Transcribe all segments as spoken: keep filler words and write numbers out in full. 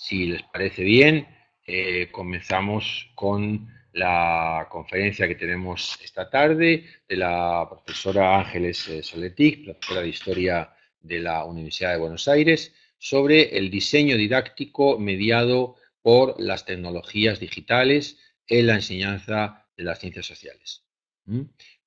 si les parece bien, eh, comenzamos con la conferencia que tenemos esta tarde de la profesora Ángeles eh, Soletic, profesora de Historia de la Universidad de Buenos Aires, sobre el diseño didáctico mediado por las tecnologías digitales en la enseñanza de las ciencias sociales. ¿Mm?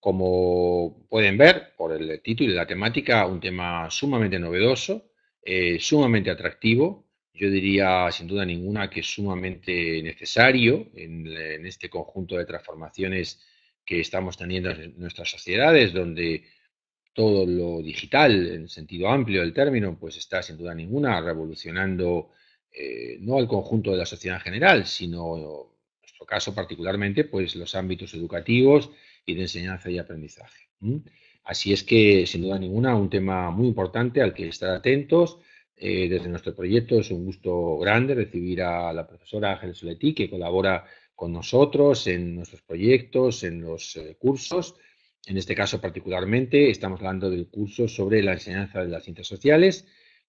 Como pueden ver por el título y la temática, un tema sumamente novedoso, eh, sumamente atractivo, yo diría sin duda ninguna que es sumamente necesario en, en este conjunto de transformaciones que estamos teniendo en nuestras sociedades, donde todo lo digital, en sentido amplio del término, pues está sin duda ninguna revolucionando eh, no al conjunto de la sociedad en general, sino en nuestro caso particularmente, pues los ámbitos educativos y de enseñanza y aprendizaje. ¿Mm? Así es que, sin duda ninguna, un tema muy importante al que estar atentos. Eh, desde nuestro proyecto es un gusto grande recibir a la profesora Ángeles Soletic, que colabora con nosotros en nuestros proyectos, en los eh, cursos. En este caso particularmente estamos hablando del curso sobre la enseñanza de las ciencias sociales,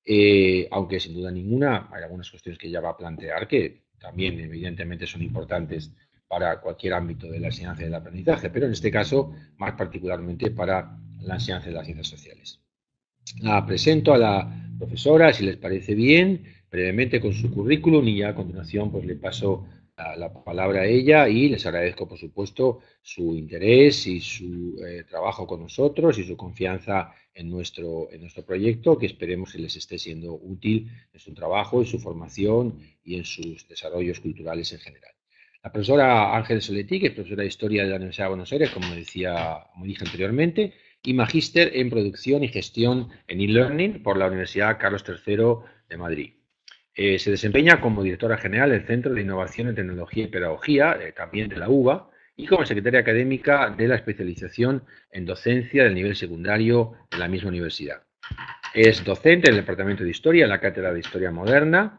eh, aunque sin duda ninguna hay algunas cuestiones que ella va a plantear que también evidentemente son importantes para cualquier ámbito de la enseñanza y del aprendizaje, pero en este caso más particularmente para la enseñanza de las ciencias sociales. La presento a la profesora, si les parece bien, brevemente con su currículum y ya a continuación pues le paso la, la palabra a ella y les agradezco por supuesto su interés y su eh, trabajo con nosotros y su confianza en nuestro, en nuestro proyecto, que esperemos que les esté siendo útil en su trabajo, en su formación y en sus desarrollos culturales en general. La profesora Ángeles Soletic, que es profesora de Historia de la Universidad de Buenos Aires, como decía, como dije anteriormente, y magíster en Producción y Gestión en e-Learning por la Universidad Carlos tercero de Madrid. Eh, se desempeña como directora general del Centro de Innovación en Tecnología y Pedagogía, eh, también de la U B A, y como secretaria académica de la especialización en docencia del nivel secundario de la misma universidad. Es docente en el Departamento de Historia, en la Cátedra de Historia Moderna,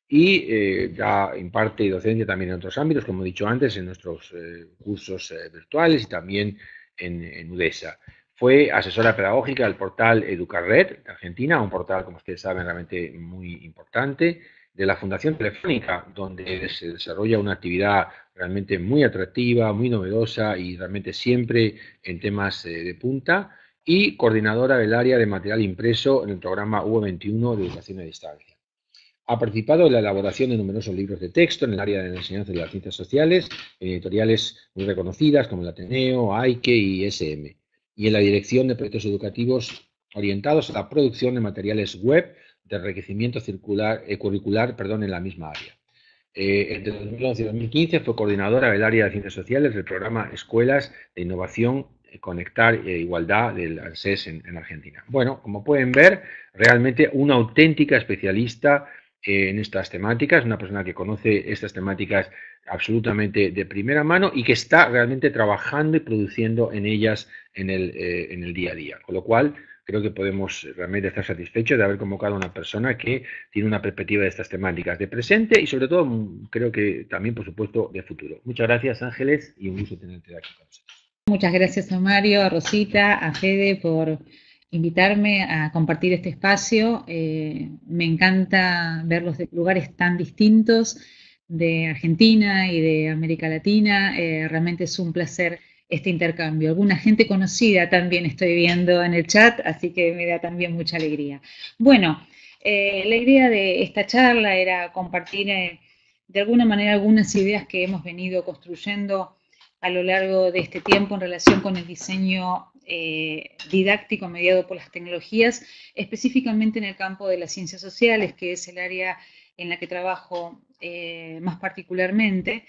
y eh, da, imparte docencia también en otros ámbitos, como he dicho antes, en nuestros eh, cursos eh, virtuales y también en, en UDESA. Fue asesora pedagógica del portal Educarred de Argentina, un portal, como ustedes saben, realmente muy importante, de la Fundación Telefónica, donde se desarrolla una actividad realmente muy atractiva, muy novedosa y realmente siempre en temas eh, de punta, y coordinadora del área de material impreso en el programa U veintiuno de Educación a Distancia. Ha participado en la elaboración de numerosos libros de texto en el área de la enseñanza de las ciencias sociales, en editoriales muy reconocidas como el Ateneo, AIKE y S M, y en la dirección de proyectos educativos orientados a la producción de materiales web de enriquecimiento circular, eh, curricular perdón, en la misma área. Eh, entre dos mil once y dos mil quince fue coordinadora del área de ciencias sociales del programa Escuelas de Innovación, Conectar e Igualdad del ANSES en, en Argentina. Bueno, como pueden ver, realmente una auténtica especialista eh, en estas temáticas, una persona que conoce estas temáticas absolutamente de primera mano y que está realmente trabajando y produciendo en ellas en el, eh, en el día a día. Con lo cual, creo que podemos realmente estar satisfechos de haber convocado a una persona que tiene una perspectiva de estas temáticas de presente y sobre todo creo que también, por supuesto, de futuro. Muchas gracias, Ángeles, y un gusto tenerte aquí con nosotros. Muchas gracias a Mario, a Rosita, a Fede por invitarme a compartir este espacio. Eh, me encanta verlos de lugares tan distintos de Argentina y de América Latina. Eh, realmente es un placer este intercambio. Alguna gente conocida también estoy viendo en el chat, así que me da también mucha alegría. Bueno, eh, la idea de esta charla era compartir eh, de alguna manera algunas ideas que hemos venido construyendo a lo largo de este tiempo en relación con el diseño eh, didáctico mediado por las tecnologías, específicamente en el campo de las ciencias sociales, que es el área en la que trabajo eh, más particularmente.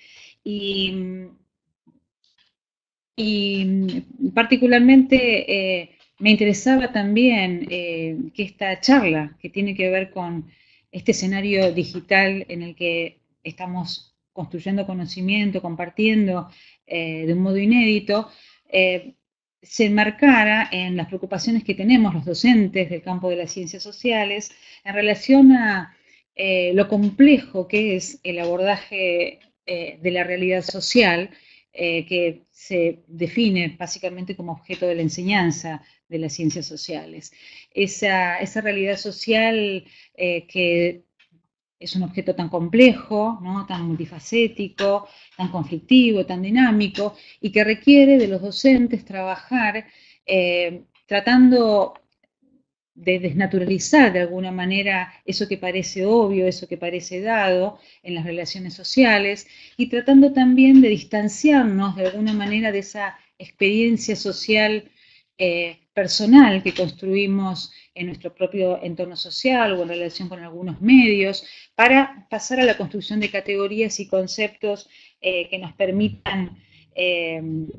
Y, y particularmente eh, me interesaba también eh, que esta charla, que tiene que ver con este escenario digital en el que estamos construyendo conocimiento, compartiendo eh, de un modo inédito, eh, se enmarcara en las preocupaciones que tenemos los docentes del campo de las ciencias sociales en relación a eh, lo complejo que es el abordaje eh, de la realidad social, eh, que se define básicamente como objeto de la enseñanza de las ciencias sociales. Esa, esa realidad social eh, que es un objeto tan complejo, ¿no? Tan multifacético, tan conflictivo, tan dinámico, y que requiere de los docentes trabajar eh, tratando de desnaturalizar de alguna manera eso que parece obvio, eso que parece dado en las relaciones sociales, y tratando también de distanciarnos de alguna manera de esa experiencia social eh, personal que construimos en nuestro propio entorno social o en relación con algunos medios, para pasar a la construcción de categorías y conceptos eh, que nos permitan eh,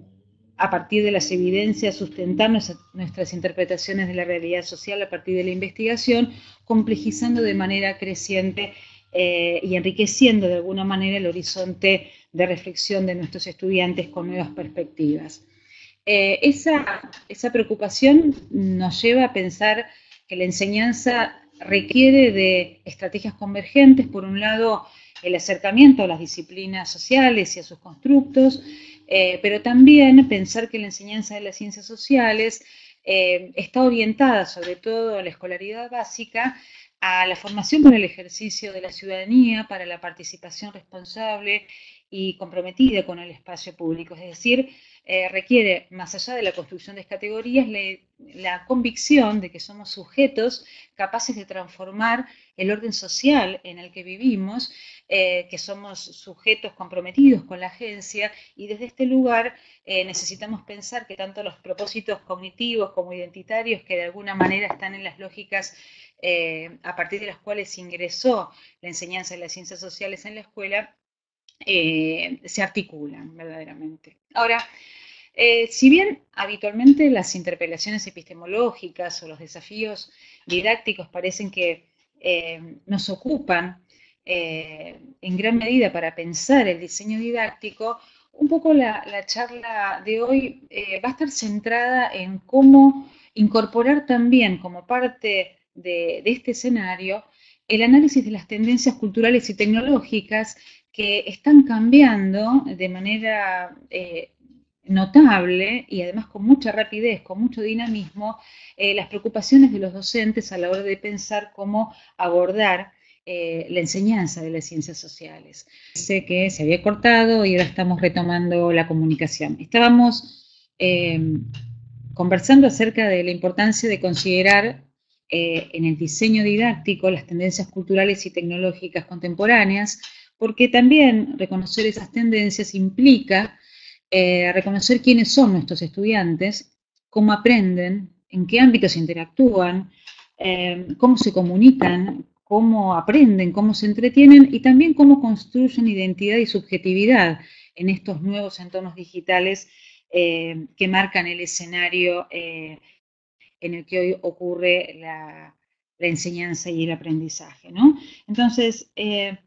a partir de las evidencias, sustentar nuestras, nuestras interpretaciones de la realidad social a partir de la investigación, complejizando de manera creciente eh, y enriqueciendo de alguna manera el horizonte de reflexión de nuestros estudiantes con nuevas perspectivas. Eh, esa, esa preocupación nos lleva a pensar que la enseñanza requiere de estrategias convergentes, por un lado, el acercamiento a las disciplinas sociales y a sus constructos, eh, pero también pensar que la enseñanza de las ciencias sociales eh, está orientada, sobre todo a la escolaridad básica, a la formación para el ejercicio de la ciudadanía, para la participación responsable y comprometida con el espacio público. Es decir, eh, requiere, más allá de la construcción de categorías, le, la convicción de que somos sujetos capaces de transformar el orden social en el que vivimos, eh, que somos sujetos comprometidos con la agencia, y desde este lugar eh, necesitamos pensar que tanto los propósitos cognitivos como identitarios, que de alguna manera están en las lógicas eh, a partir de las cuales ingresó la enseñanza de las ciencias sociales en la escuela, eh, se articulan verdaderamente. Ahora, eh, si bien habitualmente las interpelaciones epistemológicas o los desafíos didácticos parecen que eh, nos ocupan eh, en gran medida para pensar el diseño didáctico, un poco la, la charla de hoy eh, va a estar centrada en cómo incorporar también como parte de, de este escenario el análisis de las tendencias culturales y tecnológicas que están cambiando de manera eh, notable y además con mucha rapidez, con mucho dinamismo, eh, las preocupaciones de los docentes a la hora de pensar cómo abordar eh, la enseñanza de las ciencias sociales. Sé que se había cortado y ahora estamos retomando la comunicación. Estábamos eh, conversando acerca de la importancia de considerar eh, en el diseño didáctico las tendencias culturales y tecnológicas contemporáneas, porque también reconocer esas tendencias implica eh, reconocer quiénes son nuestros estudiantes, cómo aprenden, en qué ámbitos interactúan, eh, cómo se comunican, cómo aprenden, cómo se entretienen y también cómo construyen identidad y subjetividad en estos nuevos entornos digitales eh, que marcan el escenario eh, en el que hoy ocurre la, la enseñanza y el aprendizaje, ¿no? Entonces, eh,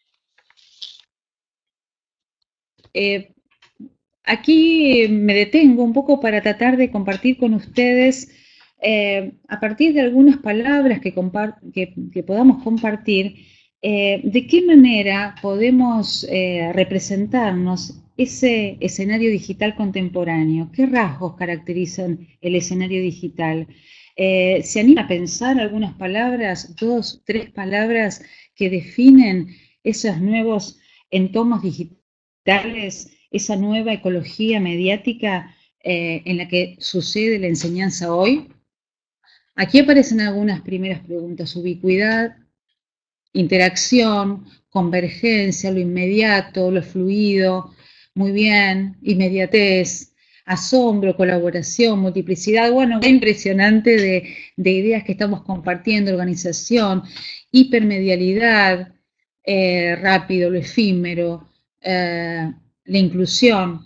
eh, aquí me detengo un poco para tratar de compartir con ustedes, eh, a partir de algunas palabras que, que, que podamos compartir, eh, de qué manera podemos eh, representarnos ese escenario digital contemporáneo, qué rasgos caracterizan el escenario digital. Eh, ¿Se anima a pensar algunas palabras, dos, tres palabras que definen esos nuevos entornos digitales, esa nueva ecología mediática eh, en la que sucede la enseñanza hoy? Aquí aparecen algunas primeras preguntas: ubicuidad, interacción, convergencia, lo inmediato, lo fluido, muy bien, inmediatez, asombro, colaboración, multiplicidad. Bueno, es impresionante de, de ideas que estamos compartiendo: organización, hipermedialidad, eh, rápido, lo efímero, eh, la inclusión.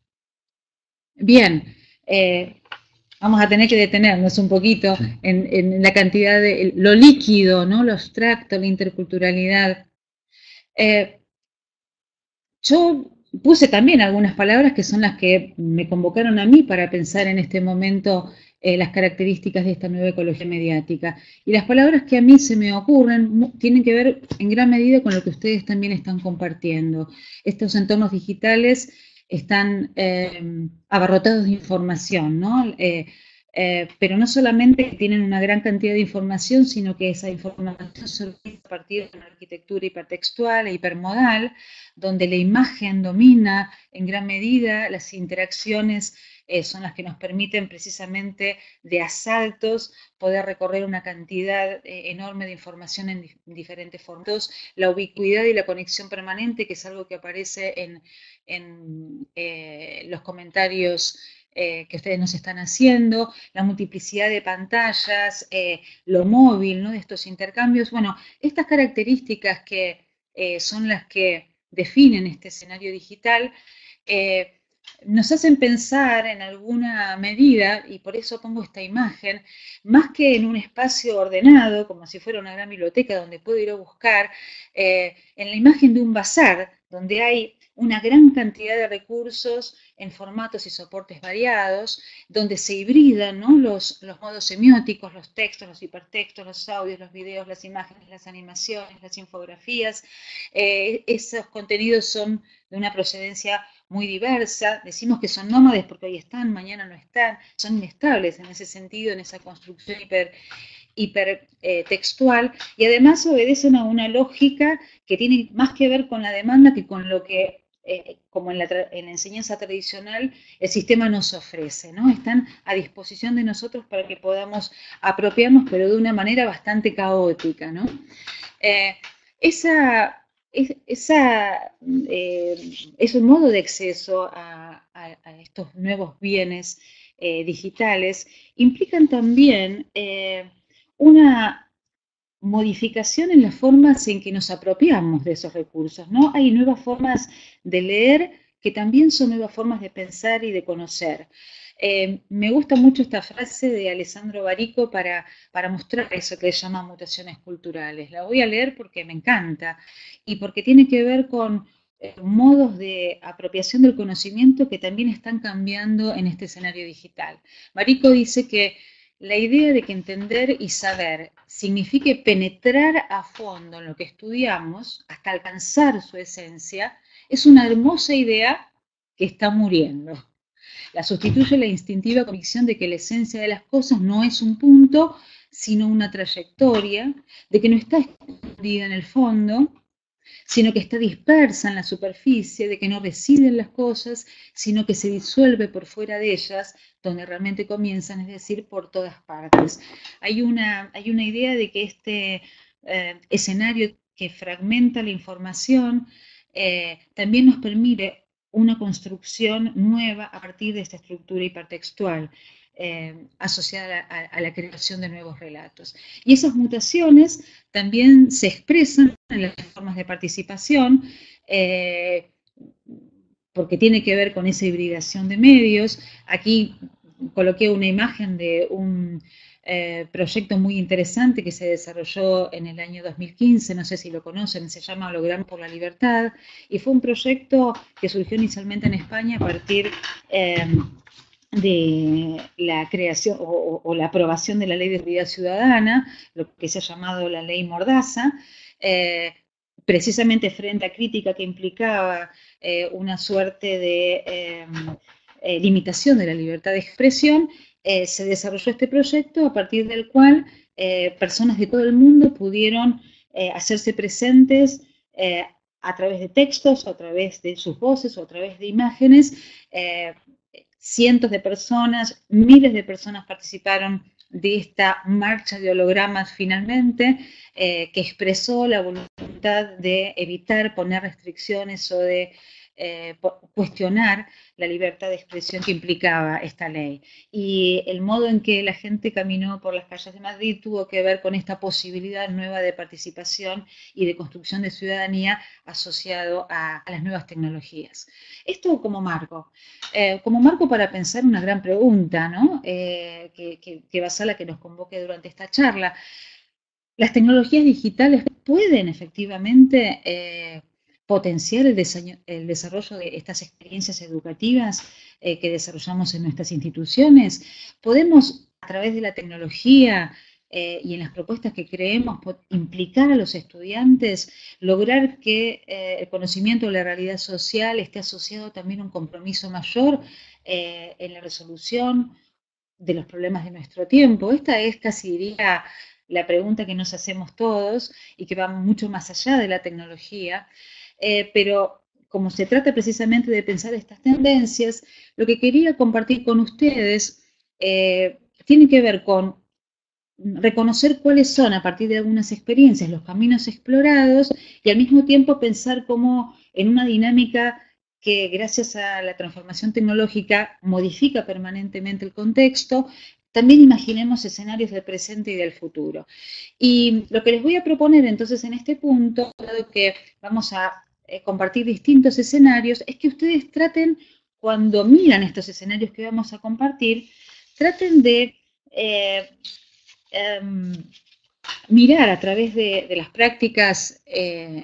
Bien, eh, vamos a tener que detenernos un poquito en, en la cantidad de lo líquido, ¿no? Lo abstracto, la interculturalidad. Eh, yo puse también algunas palabras que son las que me convocaron a mí para pensar en este momento eh, las características de esta nueva ecología mediática. Y las palabras que a mí se me ocurren tienen que ver en gran medida con lo que ustedes también están compartiendo. Estos entornos digitales están eh, abarrotados de información, ¿no? Eh, Eh, pero no solamente tienen una gran cantidad de información, sino que esa información se organiza a partir de una arquitectura hipertextual e hipermodal, donde la imagen domina en gran medida, las interacciones eh, son las que nos permiten precisamente de asaltos poder recorrer una cantidad eh, enorme de información en, dif en diferentes formatos, la ubicuidad y la conexión permanente, que es algo que aparece en, en eh, los comentarios Eh, que ustedes nos están haciendo, la multiplicidad de pantallas, eh, lo móvil, ¿no? De estos intercambios. Bueno, estas características que eh, son las que definen este escenario digital, eh, nos hacen pensar en alguna medida, y por eso pongo esta imagen, más que en un espacio ordenado, como si fuera una gran biblioteca donde puedo ir a buscar, eh, en la imagen de un bazar, donde hay una gran cantidad de recursos en formatos y soportes variados, donde se hibridan, ¿no? los, los modos semióticos, los textos, los hipertextos, los audios, los videos, las imágenes, las animaciones, las infografías. Eh, esos contenidos son de una procedencia muy diversa. Decimos que son nómades porque hoy están, mañana no están, son inestables en ese sentido, en esa construcción hiper hipertextual, eh, y además obedecen a una lógica que tiene más que ver con la demanda que con lo que, eh, como en la, en la enseñanza tradicional, el sistema nos ofrece, ¿no? Están a disposición de nosotros para que podamos apropiarnos, pero de una manera bastante caótica, ¿no? Eh, esa, esa eh, es un modo de acceso a, a, a estos nuevos bienes eh, digitales, implican también eh, una modificación en las formas en que nos apropiamos de esos recursos, ¿no? Hay nuevas formas de leer que también son nuevas formas de pensar y de conocer. Eh, me gusta mucho esta frase de Alessandro Barico para, para mostrar eso que llama mutaciones culturales. La voy a leer porque me encanta y porque tiene que ver con eh, modos de apropiación del conocimiento que también están cambiando en este escenario digital. Barico dice que la idea de que entender y saber signifique penetrar a fondo en lo que estudiamos hasta alcanzar su esencia es una hermosa idea que está muriendo. La sustituye la instintiva convicción de que la esencia de las cosas no es un punto, sino una trayectoria, de que no está escondida en el fondo, sino que está dispersa en la superficie, de que no reside en las cosas, sino que se disuelve por fuera de ellas, donde realmente comienzan, es decir, por todas partes. Hay una, hay una idea de que este eh, escenario que fragmenta la información eh, también nos permite una construcción nueva a partir de esta estructura hipertextual. Eh, asociada a, a la creación de nuevos relatos. Y esas mutaciones también se expresan en las formas de participación, eh, porque tiene que ver con esa hibridación de medios. Aquí coloqué una imagen de un eh, proyecto muy interesante que se desarrolló en el año dos mil quince, no sé si lo conocen, se llama Holograma por la Libertad, y fue un proyecto que surgió inicialmente en España a partir eh, de la creación o, o, la aprobación de la Ley de Seguridad Ciudadana, lo que se ha llamado la Ley Mordaza, eh, precisamente frente a crítica que implicaba eh, una suerte de eh, eh, limitación de la libertad de expresión, eh, se desarrolló este proyecto a partir del cual eh, personas de todo el mundo pudieron eh, hacerse presentes eh, a través de textos, a través de sus voces o a través de imágenes. Eh, cientos de personas, miles de personas participaron de esta marcha de hologramas finalmente, eh, que expresó la voluntad de evitar poner restricciones o de eh, cuestionar la libertad de expresión que implicaba esta ley. Y el modo en que la gente caminó por las calles de Madrid tuvo que ver con esta posibilidad nueva de participación y de construcción de ciudadanía asociado a, a las nuevas tecnologías. Esto como marco. Eh, como marco para pensar una gran pregunta, ¿no? Eh, que, que, que va a ser la que nos convoque durante esta charla. ¿Las tecnologías digitales pueden efectivamente eh, potenciar el, el desarrollo de estas experiencias educativas eh, que desarrollamos en nuestras instituciones? ¿Podemos, a través de la tecnología eh, y en las propuestas que creemos, implicar a los estudiantes, lograr que eh, el conocimiento de la realidad social esté asociado también a un compromiso mayor eh, en la resolución de los problemas de nuestro tiempo? Esta es casi diría la pregunta que nos hacemos todos y que va mucho más allá de la tecnología, eh, pero como se trata precisamente de pensar estas tendencias, lo que quería compartir con ustedes eh, tiene que ver con reconocer cuáles son, a partir de algunas experiencias, los caminos explorados y al mismo tiempo pensar cómo en una dinámica que gracias a la transformación tecnológica modifica permanentemente el contexto, también imaginemos escenarios del presente y del futuro. Y lo que les voy a proponer entonces en este punto, dado que vamos a eh, compartir distintos escenarios, es que ustedes traten, cuando miran estos escenarios que vamos a compartir, traten de eh, eh, mirar a través de, de las prácticas eh,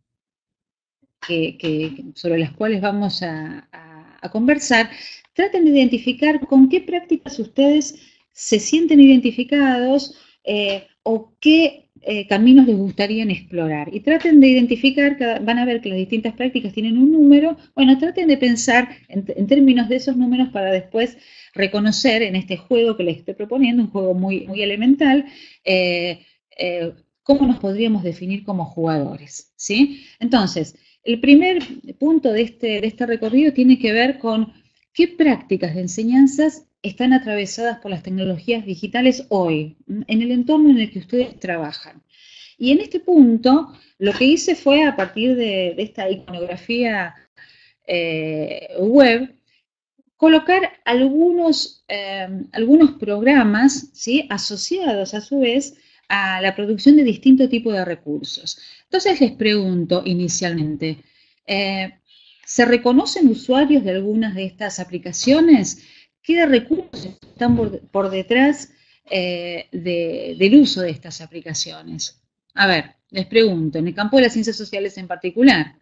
que, que, sobre las cuales vamos a, a, a conversar, traten de identificar con qué prácticas ustedes se sienten identificados eh, o qué eh, caminos les gustaría explorar. Y traten de identificar, van a ver que las distintas prácticas tienen un número, bueno, traten de pensar en, en términos de esos números para después reconocer en este juego que les estoy proponiendo, un juego muy, muy elemental, eh, eh, cómo nos podríamos definir como jugadores, ¿sí? Entonces, el primer punto de este, de este recorrido tiene que ver con qué prácticas de enseñanzas están atravesadas por las tecnologías digitales hoy, en el entorno en el que ustedes trabajan. Y en este punto, lo que hice fue, a partir de, de esta iconografía eh, web, colocar algunos, eh, algunos programas, ¿sí?, asociados a su vez a la producción de distintos tipos de recursos. Entonces les pregunto inicialmente, eh, ¿se reconocen usuarios de algunas de estas aplicaciones? ¿Qué recursos están por, por detrás eh, de, del uso de estas aplicaciones? A ver, les pregunto, en el campo de las ciencias sociales en particular.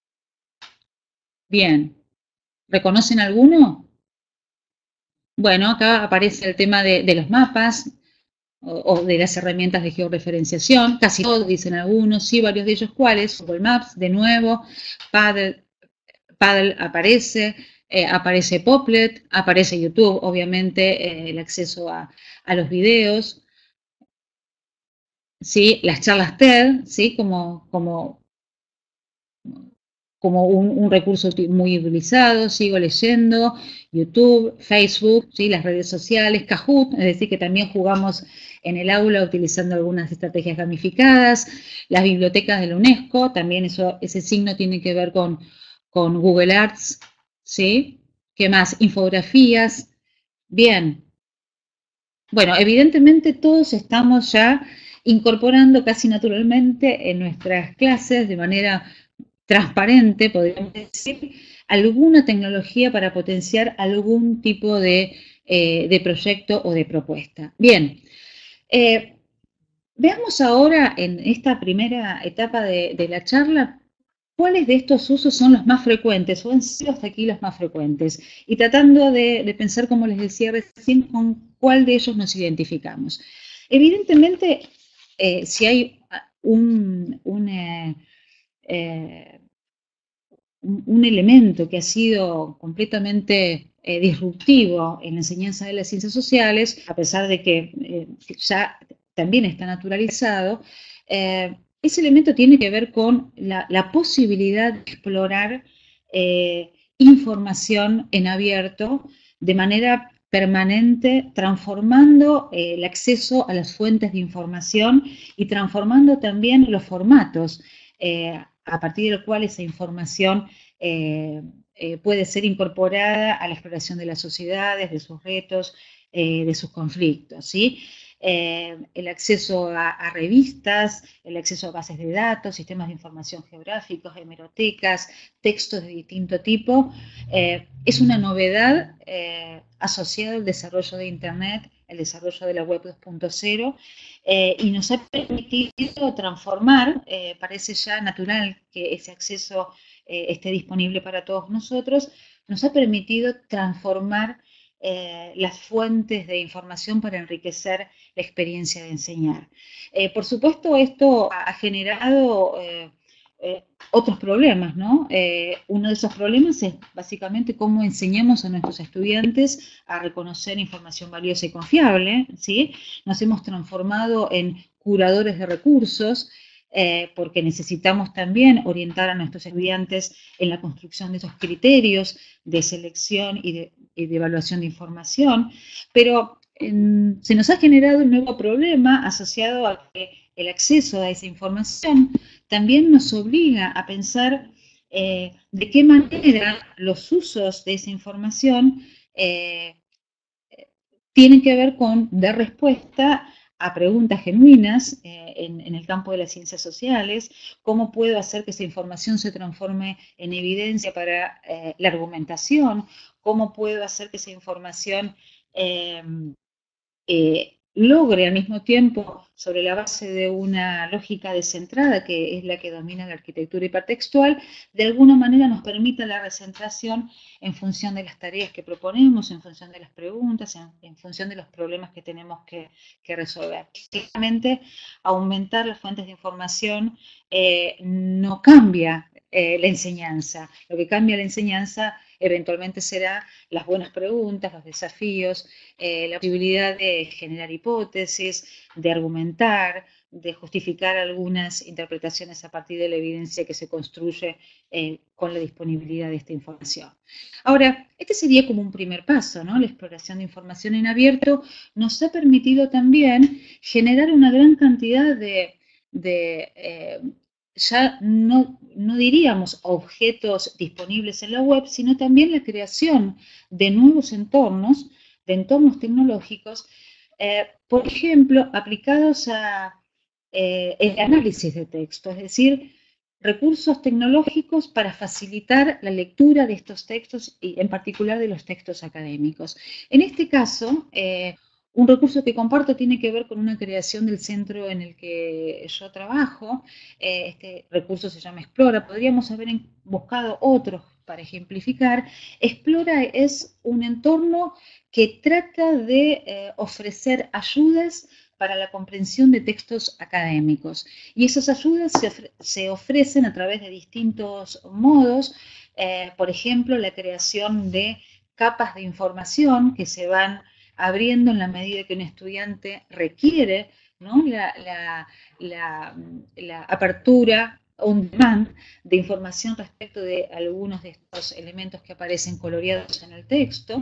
Bien, ¿reconocen alguno? Bueno, acá aparece el tema de, de los mapas o, o de las herramientas de georreferenciación, casi todos dicen algunos, sí, varios de ellos cuáles, Google Maps, de nuevo, Paddle, Paddle aparece, eh, aparece Poplet, aparece YouTube, obviamente, eh, el acceso a, a los videos, ¿sí? Las charlas TED, ¿sí? Como, como como un, un recurso muy utilizado, sigo leyendo, YouTube, Facebook, ¿sí?, las redes sociales, Kahoot, es decir, que también jugamos en el aula utilizando algunas estrategias gamificadas, las bibliotecas de la UNESCO, también eso, ese signo tiene que ver con, con Google Arts, ¿sí? ¿Qué más? Infografías. Bien. Bueno, evidentemente todos estamos ya incorporando casi naturalmente en nuestras clases de manera transparente, podríamos decir, alguna tecnología para potenciar algún tipo de, eh, de proyecto o de propuesta. Bien, eh, veamos ahora en esta primera etapa de, de la charla cuáles de estos usos son los más frecuentes o han sido hasta aquí los más frecuentes y tratando de, de pensar, como les decía recién, con cuál de ellos nos identificamos. Evidentemente, eh, si hay un, un eh, eh, un elemento que ha sido completamente eh, disruptivo en la enseñanza de las ciencias sociales, a pesar de que eh, ya también está naturalizado, eh, ese elemento tiene que ver con la, la posibilidad de explorar eh, información en abierto de manera permanente, transformando eh, el acceso a las fuentes de información y transformando también los formatos eh, a partir del cual esa información eh, eh, puede ser incorporada a la exploración de las sociedades, de sus retos, eh, de sus conflictos, ¿sí? Eh, el acceso a, a revistas, el acceso a bases de datos, sistemas de información geográficos, hemerotecas, textos de distinto tipo, eh, es una novedad eh, asociada al desarrollo de Internet, el desarrollo de la web dos punto cero, eh, y nos ha permitido transformar, eh, parece ya natural que ese acceso eh, esté disponible para todos nosotros, nos ha permitido transformar eh, las fuentes de información para enriquecer la experiencia de enseñar. Eh, por supuesto, esto ha generado eh, eh, otros problemas, ¿no? Eh, uno de esos problemas es básicamente cómo enseñamos a nuestros estudiantes a reconocer información valiosa y confiable, ¿sí? Nos hemos transformado en curadores de recursos, eh, porque necesitamos también orientar a nuestros estudiantes en la construcción de esos criterios de selección y de, y de evaluación de información, pero en, se nos ha generado un nuevo problema asociado a que el acceso a esa información también nos obliga a pensar eh, de qué manera los usos de esa información eh, tienen que ver con dar respuesta a preguntas genuinas eh, en, en el campo de las ciencias sociales, cómo puedo hacer que esa información se transforme en evidencia para eh, la argumentación, cómo puedo hacer que esa información eh, eh, logre al mismo tiempo, sobre la base de una lógica descentrada, que es la que domina la arquitectura hipertextual, de alguna manera nos permita la recentración en función de las tareas que proponemos, en función de las preguntas, en, en función de los problemas que tenemos que, que resolver. Claramente, aumentar las fuentes de información eh, no cambia eh, la enseñanza. Lo que cambia la enseñanza eventualmente será las buenas preguntas, los desafíos, eh, la posibilidad de generar hipótesis, de argumentar, de justificar algunas interpretaciones a partir de la evidencia que se construye eh, con la disponibilidad de esta información. Ahora, este sería como un primer paso, ¿no? La exploración de información en abierto nos ha permitido también generar una gran cantidad de, de eh, ya no, no diríamos objetos disponibles en la web, sino también la creación de nuevos entornos, de entornos tecnológicos, eh, por ejemplo, aplicados a eh, el análisis de texto, es decir, recursos tecnológicos para facilitar la lectura de estos textos y en particular de los textos académicos. En este caso, eh, un recurso que comparto tiene que ver con una creación del centro en el que yo trabajo. Eh, este recurso se llama Explora. Podríamos haber buscado otros para ejemplificar. Explora es un entorno que trata de eh, ofrecer ayudas para la comprensión de textos académicos. Y esas ayudas se, ofre se ofrecen a través de distintos modos, eh, por ejemplo, la creación de capas de información que se van abriendo en la medida que un estudiante requiere, ¿no? la, la, la, la apertura on demand de información respecto de algunos de estos elementos que aparecen coloreados en el texto.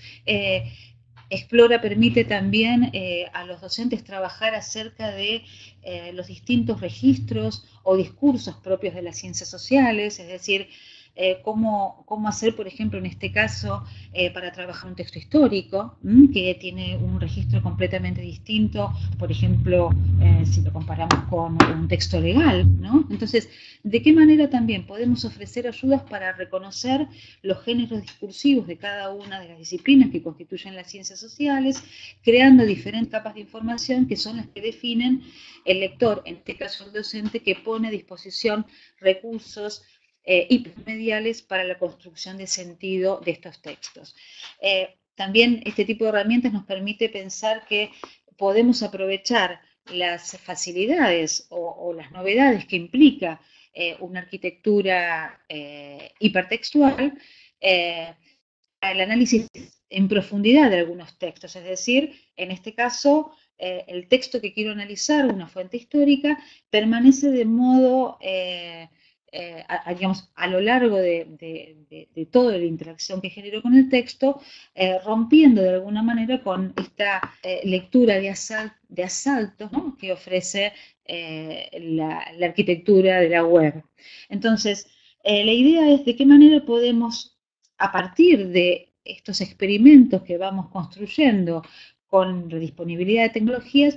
Eh, Explora permite también eh, a los docentes trabajar acerca de eh, los distintos registros o discursos propios de las ciencias sociales, es decir, eh, cómo, cómo hacer, por ejemplo, en este caso, eh, para trabajar un texto histórico, ¿m? que tiene un registro completamente distinto, por ejemplo, eh, si lo comparamos con un texto legal, ¿no? Entonces, ¿de qué manera también podemos ofrecer ayudas para reconocer los géneros discursivos de cada una de las disciplinas que constituyen las ciencias sociales, creando diferentes capas de información que son las que definen el lector, en este caso el docente, que pone a disposición recursos eh, hipermediales para la construcción de sentido de estos textos. Eh, también este tipo de herramientas nos permite pensar que podemos aprovechar las facilidades o, o las novedades que implica eh, una arquitectura eh, hipertextual, eh, el análisis en profundidad de algunos textos, es decir, en este caso, eh, el texto que quiero analizar, una fuente histórica, permanece de modo, eh, eh, a, digamos, a lo largo de, de, de, de toda la interacción que generó con el texto, eh, rompiendo de alguna manera con esta eh, lectura de, asal de asalto, ¿no? que ofrece eh, la, la arquitectura de la web. Entonces, eh, la idea es de qué manera podemos, a partir de estos experimentos que vamos construyendo con la disponibilidad de tecnologías,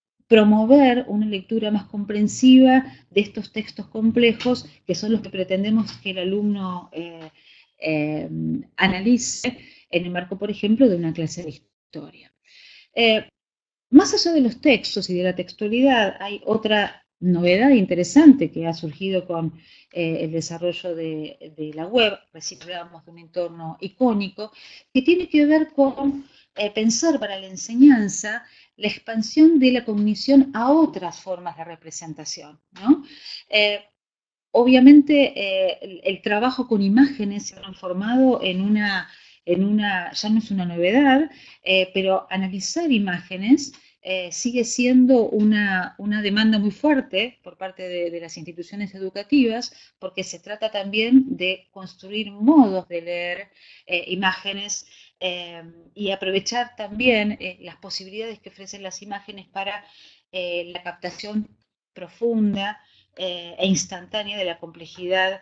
promover una lectura más comprensiva de estos textos complejos, que son los que pretendemos que el alumno eh, eh, analice en el marco, por ejemplo, de una clase de historia. Eh, más allá de los textos y de la textualidad, hay otra novedad interesante que ha surgido con eh, el desarrollo de, de la web, recién hablábamos de un entorno icónico, que tiene que ver con eh, pensar para la enseñanza la expansión de la cognición a otras formas de representación, ¿no? Eh, obviamente eh, el, el trabajo con imágenes se ha transformado en una, en una, ya no es una novedad, eh, pero analizar imágenes eh, sigue siendo una, una, demanda muy fuerte por parte de, de las instituciones educativas, porque se trata también de construir modos de leer eh, imágenes eh, y aprovechar también eh, las posibilidades que ofrecen las imágenes para eh, la captación profunda eh, e instantánea de la complejidad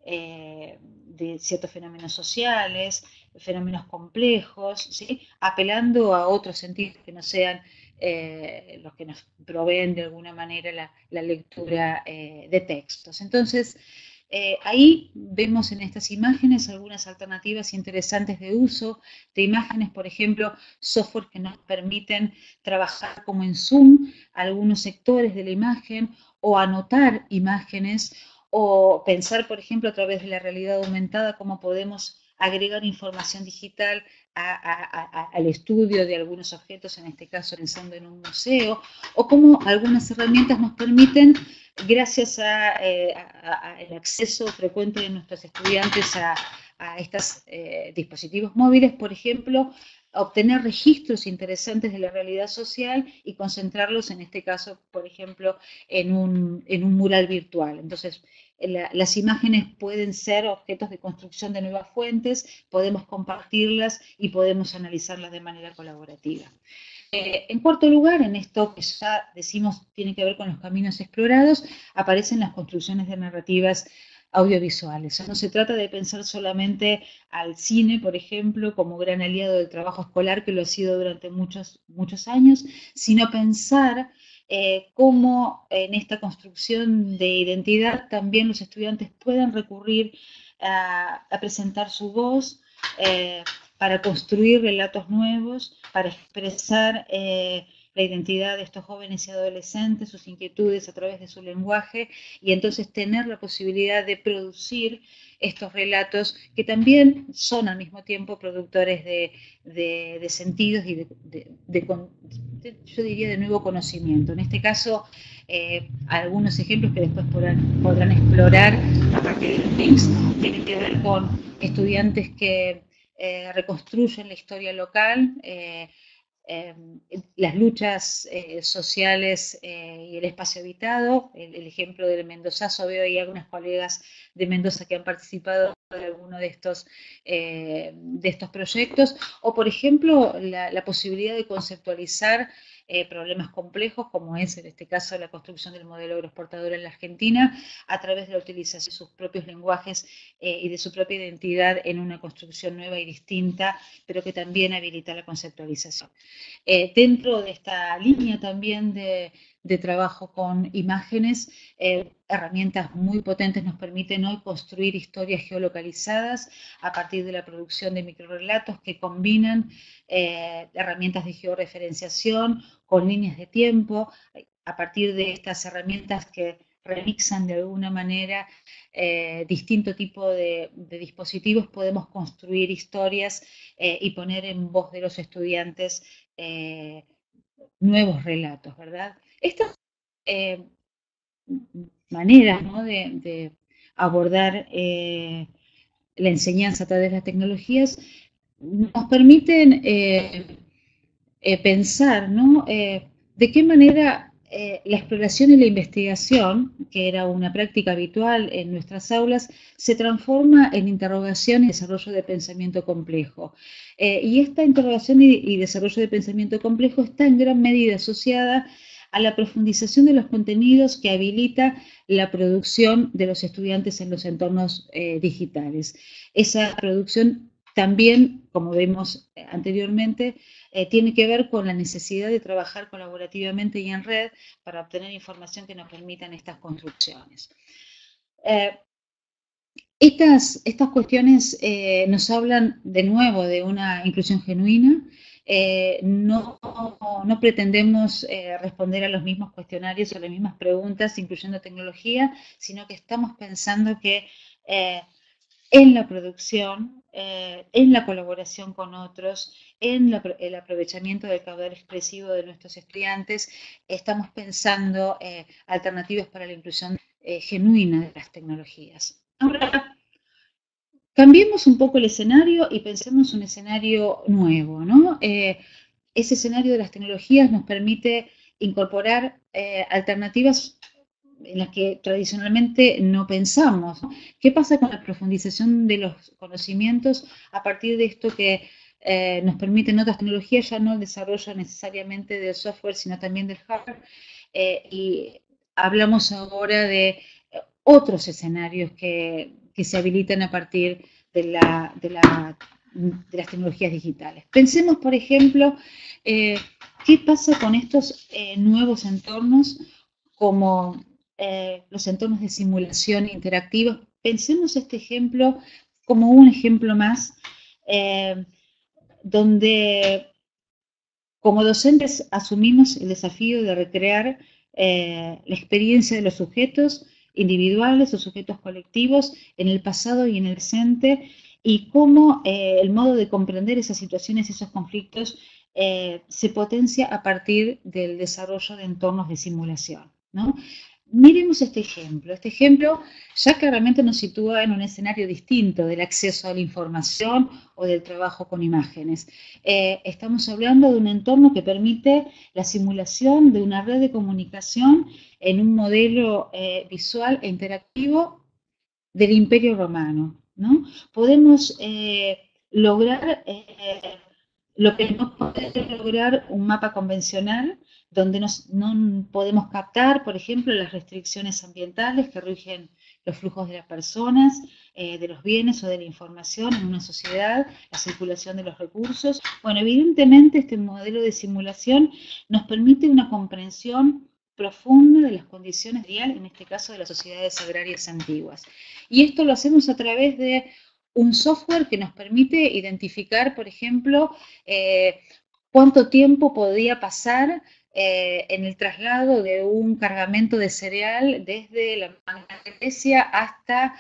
eh, de ciertos fenómenos sociales, fenómenos complejos, ¿sí? Apelando a otros sentidos que no sean eh, los que nos proveen de alguna manera la, la lectura eh, de textos. Entonces, eh, ahí vemos en estas imágenes algunas alternativas interesantes de uso de imágenes, por ejemplo, software que nos permiten trabajar como en Zoom algunos sectores de la imagen o anotar imágenes o pensar, por ejemplo, a través de la realidad aumentada cómo podemos agregar información digital a, a, a, al estudio de algunos objetos, en este caso pensando en un museo, o cómo algunas herramientas nos permiten, gracias al eh, acceso frecuente de nuestros estudiantes a, a estos eh, dispositivos móviles, por ejemplo, obtener registros interesantes de la realidad social y concentrarlos, en este caso, por ejemplo, en un, en un mural virtual. Entonces, la, las imágenes pueden ser objetos de construcción de nuevas fuentes, podemos compartirlas y podemos analizarlas de manera colaborativa. Eh, en cuarto lugar, en esto que ya decimos tiene que ver con los caminos explorados, aparecen las construcciones de narrativas audiovisuales. Ya no se trata de pensar solamente al cine, por ejemplo, como gran aliado del trabajo escolar, que lo ha sido durante muchos, muchos años, sino pensar eh, cómo en esta construcción de identidad también los estudiantes puedan recurrir a, a presentar su voz, eh, para construir relatos nuevos, para expresar eh, la identidad de estos jóvenes y adolescentes, sus inquietudes a través de su lenguaje, y entonces tener la posibilidad de producir estos relatos que también son al mismo tiempo productores de, de, de sentidos y de, de, de, de, yo diría, de nuevo conocimiento. En este caso, eh, algunos ejemplos que después podrán, podrán explorar a partir de los links tienen que ver con estudiantes que Eh, reconstruyen la historia local, eh, eh, las luchas eh, sociales eh, y el espacio habitado. El, el ejemplo del Mendozazo, veo ahí algunas colegas de Mendoza que han participado de alguno de estos, eh, de estos proyectos, o por ejemplo la, la posibilidad de conceptualizar eh, problemas complejos, como es en este caso la construcción del modelo agroexportador en la Argentina, a través de la utilización de sus propios lenguajes eh, y de su propia identidad en una construcción nueva y distinta, pero que también habilita la conceptualización. Eh, dentro de esta línea también de, de trabajo con imágenes, eh, herramientas muy potentes nos permiten hoy construir historias geolocalizadas a partir de la producción de microrelatos que combinan eh, herramientas de georreferenciación con líneas de tiempo, a partir de estas herramientas que remixan de alguna manera eh, distinto tipo de, de, dispositivos, podemos construir historias eh, y poner en voz de los estudiantes eh, nuevos relatos, ¿verdad? Estas eh, maneras, ¿no?, de, de, abordar eh, la enseñanza a través de las tecnologías nos permiten eh, eh, pensar, ¿no?, eh, de qué manera eh, la exploración y la investigación, que era una práctica habitual en nuestras aulas, se transforma en interrogación y desarrollo de pensamiento complejo. Eh, y esta interrogación y, y desarrollo de pensamiento complejo está en gran medida asociada a la profundización de los contenidos que habilita la producción de los estudiantes en los entornos eh, digitales. Esa producción también, como vemos anteriormente, eh, tiene que ver con la necesidad de trabajar colaborativamente y en red para obtener información que nos permitan estas construcciones. Eh, estas, estas cuestiones eh, nos hablan de nuevo de una inclusión genuina. Eh, no, no pretendemos eh, responder a los mismos cuestionarios o a las mismas preguntas incluyendo tecnología, sino que estamos pensando que eh, en la producción, eh, en la colaboración con otros, en la, el aprovechamiento del caudal expresivo de nuestros estudiantes, estamos pensando eh, alternativas para la inclusión eh, genuina de las tecnologías. Ahora, cambiemos un poco el escenario y pensemos un escenario nuevo, ¿no? Eh, ese escenario de las tecnologías nos permite incorporar eh, alternativas en las que tradicionalmente no pensamos. ¿Qué pasa con la profundización de los conocimientos a partir de esto que eh, nos permiten otras tecnologías, ya no el desarrollo necesariamente del software, sino también del hardware? Eh, y hablamos ahora de eh, otros escenarios que, que, se habilitan a partir de, la, de, la, de las tecnologías digitales. Pensemos, por ejemplo, eh, ¿qué pasa con estos eh, nuevos entornos como eh, los entornos de simulación interactivos? Pensemos este ejemplo como un ejemplo más, eh, donde como docentes asumimos el desafío de recrear eh, la experiencia de los sujetos individuales o sujetos colectivos en el pasado y en el presente, y cómo eh, el modo de comprender esas situaciones, esos conflictos, eh, se potencia a partir del desarrollo de entornos de simulación, ¿no? Miremos este ejemplo. Este ejemplo ya claramente nos sitúa en un escenario distinto del acceso a la información o del trabajo con imágenes. Eh, estamos hablando de un entorno que permite la simulación de una red de comunicación en un modelo eh, visual e interactivo del Imperio Romano, ¿no? Podemos eh, lograr eh, lo que no puede lograr un mapa convencional, donde nos, no podemos captar, por ejemplo, las restricciones ambientales que rigen los flujos de las personas, eh, de los bienes o de la información en una sociedad, la circulación de los recursos. Bueno, evidentemente este modelo de simulación nos permite una comprensión profunda de las condiciones reales, en este caso de las sociedades agrarias antiguas. Y esto lo hacemos a través de un software que nos permite identificar, por ejemplo, eh, cuánto tiempo podía pasar eh, en el traslado de un cargamento de cereal desde la Grecia hasta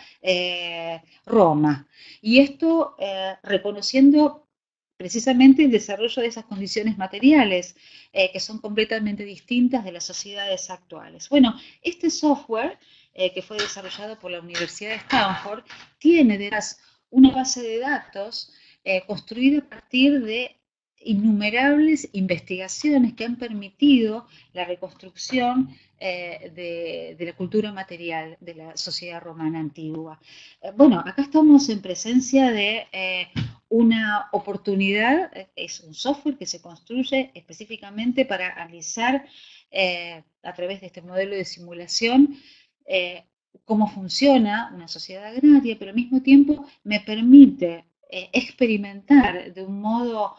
eh, Roma. Y esto eh, reconociendo precisamente el desarrollo de esas condiciones materiales eh, que son completamente distintas de las sociedades actuales. Bueno, este software eh, que fue desarrollado por la Universidad de Stanford tiene detrás una base de datos eh, construida a partir de innumerables investigaciones que han permitido la reconstrucción eh, de, de la cultura material de la sociedad romana antigua. Eh, bueno, acá estamos en presencia de eh, una oportunidad, es un software que se construye específicamente para analizar eh, a través de este modelo de simulación eh, cómo funciona una sociedad agraria, pero al mismo tiempo me permite eh, experimentar de un modo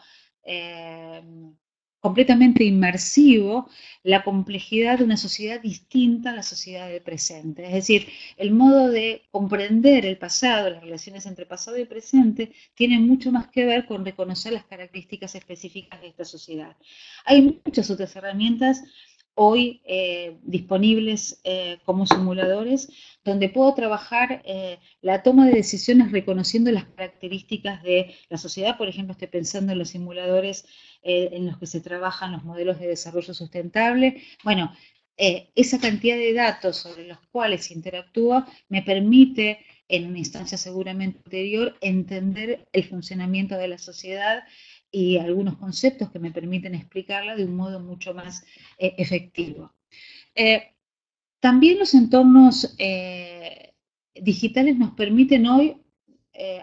eh, completamente inmersivo la complejidad de una sociedad distinta a la sociedad del presente. Es decir, el modo de comprender el pasado, las relaciones entre pasado y presente, tiene mucho más que ver con reconocer las características específicas de esta sociedad. Hay muchas otras herramientas hoy eh, disponibles eh, como simuladores, donde puedo trabajar eh, la toma de decisiones reconociendo las características de la sociedad. Por ejemplo, estoy pensando en los simuladores eh, en los que se trabajan los modelos de desarrollo sustentable. Bueno, eh, esa cantidad de datos sobre los cuales interactúa me permite, en una instancia seguramente ulterior, entender el funcionamiento de la sociedad y algunos conceptos que me permiten explicarla de un modo mucho más eh, efectivo. Eh, también los entornos eh, digitales nos permiten hoy eh,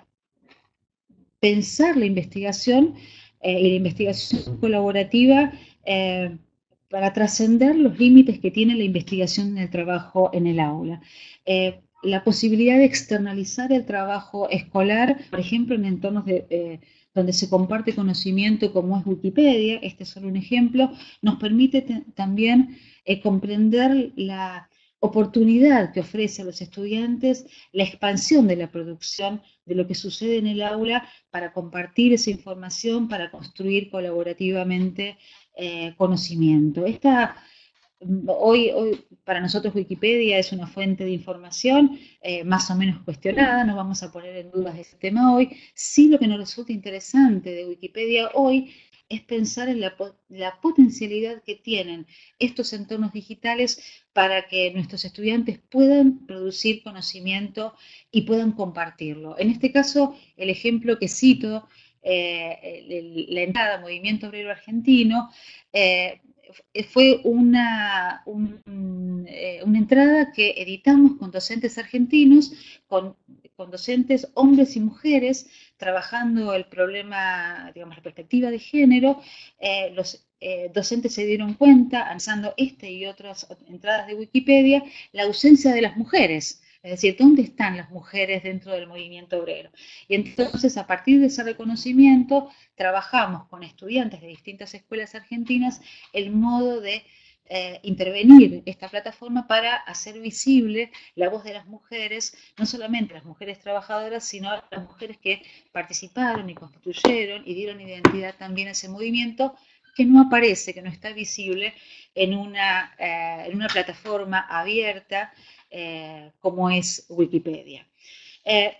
pensar la investigación eh, y la investigación colaborativa eh, para trascender los límites que tiene la investigación en el trabajo en el aula. Eh, la posibilidad de externalizar el trabajo escolar, por ejemplo, en entornos de, eh, donde se comparte conocimiento como es Wikipedia, este es solo un ejemplo, nos permite también eh, comprender la oportunidad que ofrece a los estudiantes la expansión de la producción de lo que sucede en el aula para compartir esa información, para construir colaborativamente eh, conocimiento. Esta, hoy, hoy para nosotros Wikipedia es una fuente de información eh, más o menos cuestionada, no vamos a poner en dudas ese tema hoy. Sí, lo que nos resulta interesante de Wikipedia hoy es pensar en la, la potencialidad que tienen estos entornos digitales para que nuestros estudiantes puedan producir conocimiento y puedan compartirlo. En este caso, el ejemplo que cito, eh, el, la entrada al Movimiento Obrero Argentino, eh, fue una, un, eh, una entrada que editamos con docentes argentinos, con, con docentes hombres y mujeres, trabajando el problema, digamos, la perspectiva de género. Eh, los eh, docentes se dieron cuenta, analizando esta y otras entradas de Wikipedia, la ausencia de las mujeres. Es decir, ¿dónde están las mujeres dentro del movimiento obrero? Y entonces, a partir de ese reconocimiento, trabajamos con estudiantes de distintas escuelas argentinas el modo de eh, intervenir esta plataforma para hacer visible la voz de las mujeres, no solamente las mujeres trabajadoras, sino las mujeres que participaron y constituyeron y dieron identidad también a ese movimiento, que no aparece, que no está visible en una, eh, en una plataforma abierta eh, como es Wikipedia. Eh,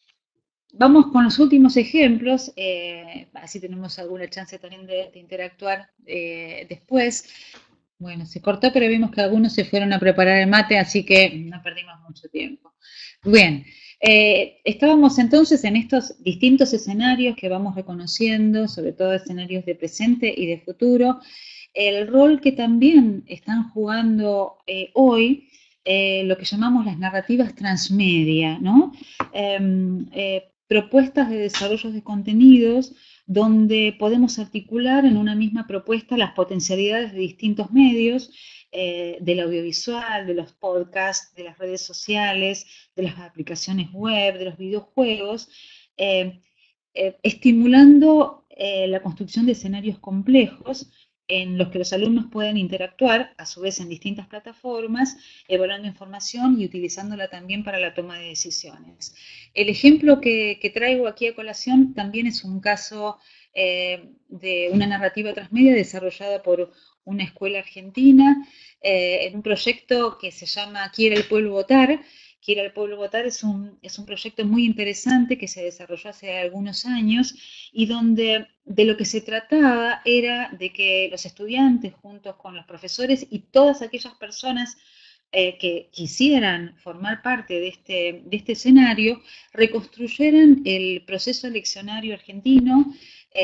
Vamos con los últimos ejemplos, eh, así tenemos alguna chance también de, de interactuar eh, después. Bueno, se cortó, pero vimos que algunos se fueron a preparar el mate, así que no perdimos mucho tiempo. Bien, eh, estábamos entonces en estos distintos escenarios que vamos reconociendo, sobre todo escenarios de presente y de futuro, el rol que también están jugando eh, hoy eh, lo que llamamos las narrativas transmedia, ¿no? Eh, eh, propuestas de desarrollo de contenidos donde podemos articular en una misma propuesta las potencialidades de distintos medios, eh, del audiovisual, de los podcasts, de las redes sociales, de las aplicaciones web, de los videojuegos, eh, eh, estimulando eh, la construcción de escenarios complejos en los que los alumnos pueden interactuar, a su vez en distintas plataformas, evaluando información y utilizándola también para la toma de decisiones. El ejemplo que, que traigo aquí a colación también es un caso eh, de una narrativa transmedia desarrollada por una escuela argentina, eh, en un proyecto que se llama Quiere el pueblo votar. Quiere el pueblo votar es un, es un proyecto muy interesante que se desarrolló hace algunos años y donde de lo que se trataba era de que los estudiantes, juntos con los profesores y todas aquellas personas eh, que quisieran formar parte de este, de este escenario, reconstruyeran el proceso eleccionario argentino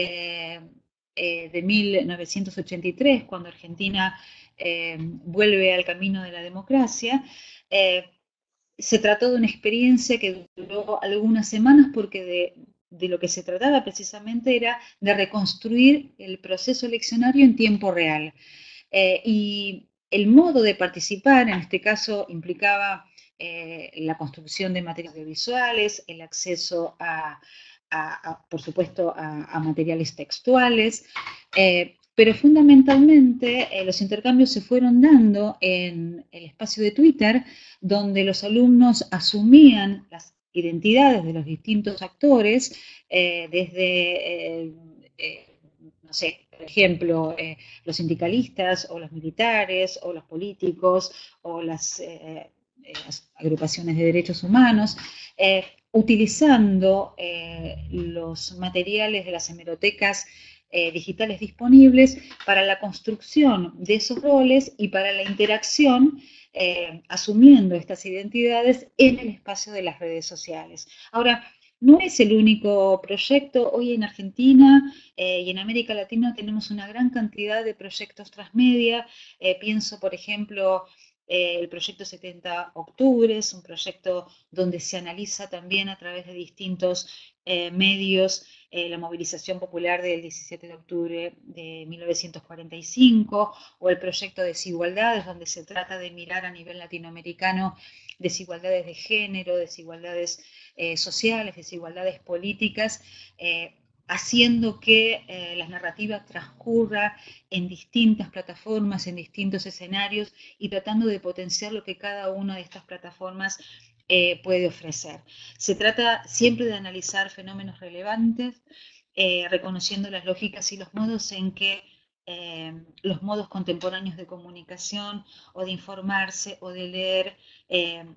eh, eh, de mil novecientos ochenta y tres, cuando Argentina eh, vuelve al camino de la democracia. Eh, se trató de una experiencia que duró algunas semanas porque de, de lo que se trataba precisamente era de reconstruir el proceso eleccionario en tiempo real. Eh, y el modo de participar, en este caso, implicaba eh, la construcción de materiales audiovisuales, el acceso a, a, a por supuesto, a, a materiales textuales, eh, pero fundamentalmente eh, los intercambios se fueron dando en el espacio de Twitter, donde los alumnos asumían las identidades de los distintos actores, eh, desde, eh, eh, no sé, por ejemplo, eh, los sindicalistas o los militares o los políticos o las, eh, eh, las agrupaciones de derechos humanos, eh, utilizando eh, los materiales de las hemerotecas eh, digitales disponibles para la construcción de esos roles y para la interacción eh, asumiendo estas identidades en el espacio de las redes sociales. Ahora, no es el único proyecto. Hoy en Argentina eh, y en América Latina tenemos una gran cantidad de proyectos transmedia. Eh, pienso, por ejemplo, eh, el proyecto setenta Octubres, un proyecto donde se analiza también a través de distintos eh, medios eh, la movilización popular del diecisiete de octubre de mil novecientos cuarenta y cinco, o el proyecto Desigualdades, donde se trata de mirar a nivel latinoamericano desigualdades de género, desigualdades eh, sociales, desigualdades políticas, eh, haciendo que eh, la narrativa transcurra en distintas plataformas, en distintos escenarios y tratando de potenciar lo que cada una de estas plataformas eh, puede ofrecer. Se trata siempre de analizar fenómenos relevantes, eh, reconociendo las lógicas y los modos en que eh, los modos contemporáneos de comunicación o de informarse o de leer eh,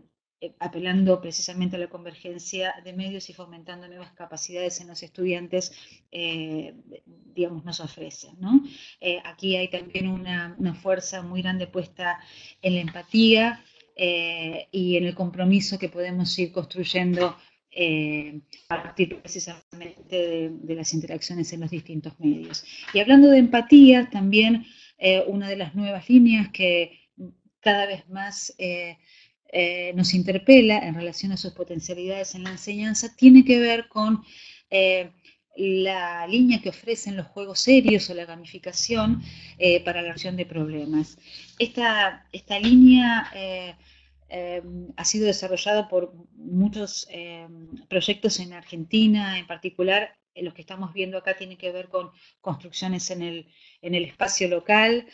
apelando precisamente a la convergencia de medios y fomentando nuevas capacidades en los estudiantes, eh, digamos, nos ofrecen, ¿no? Eh, aquí hay también una, una, fuerza muy grande puesta en la empatía eh, y en el compromiso que podemos ir construyendo eh, a partir precisamente de, de las interacciones en los distintos medios. Y hablando de empatía, también eh, una de las nuevas líneas que cada vez más eh, eh, nos interpela en relación a sus potencialidades en la enseñanza tiene que ver con eh, la línea que ofrecen los juegos serios o la gamificación eh, para la resolución de problemas. Esta, esta línea eh, eh, ha sido desarrollada por muchos eh, proyectos en Argentina, en particular los que estamos viendo acá tienen que ver con construcciones en el, en el espacio local.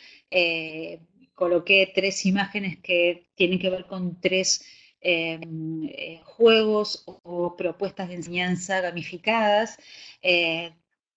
Eh, coloqué tres imágenes que tienen que ver con tres eh, eh, juegos o, o propuestas de enseñanza gamificadas. Eh,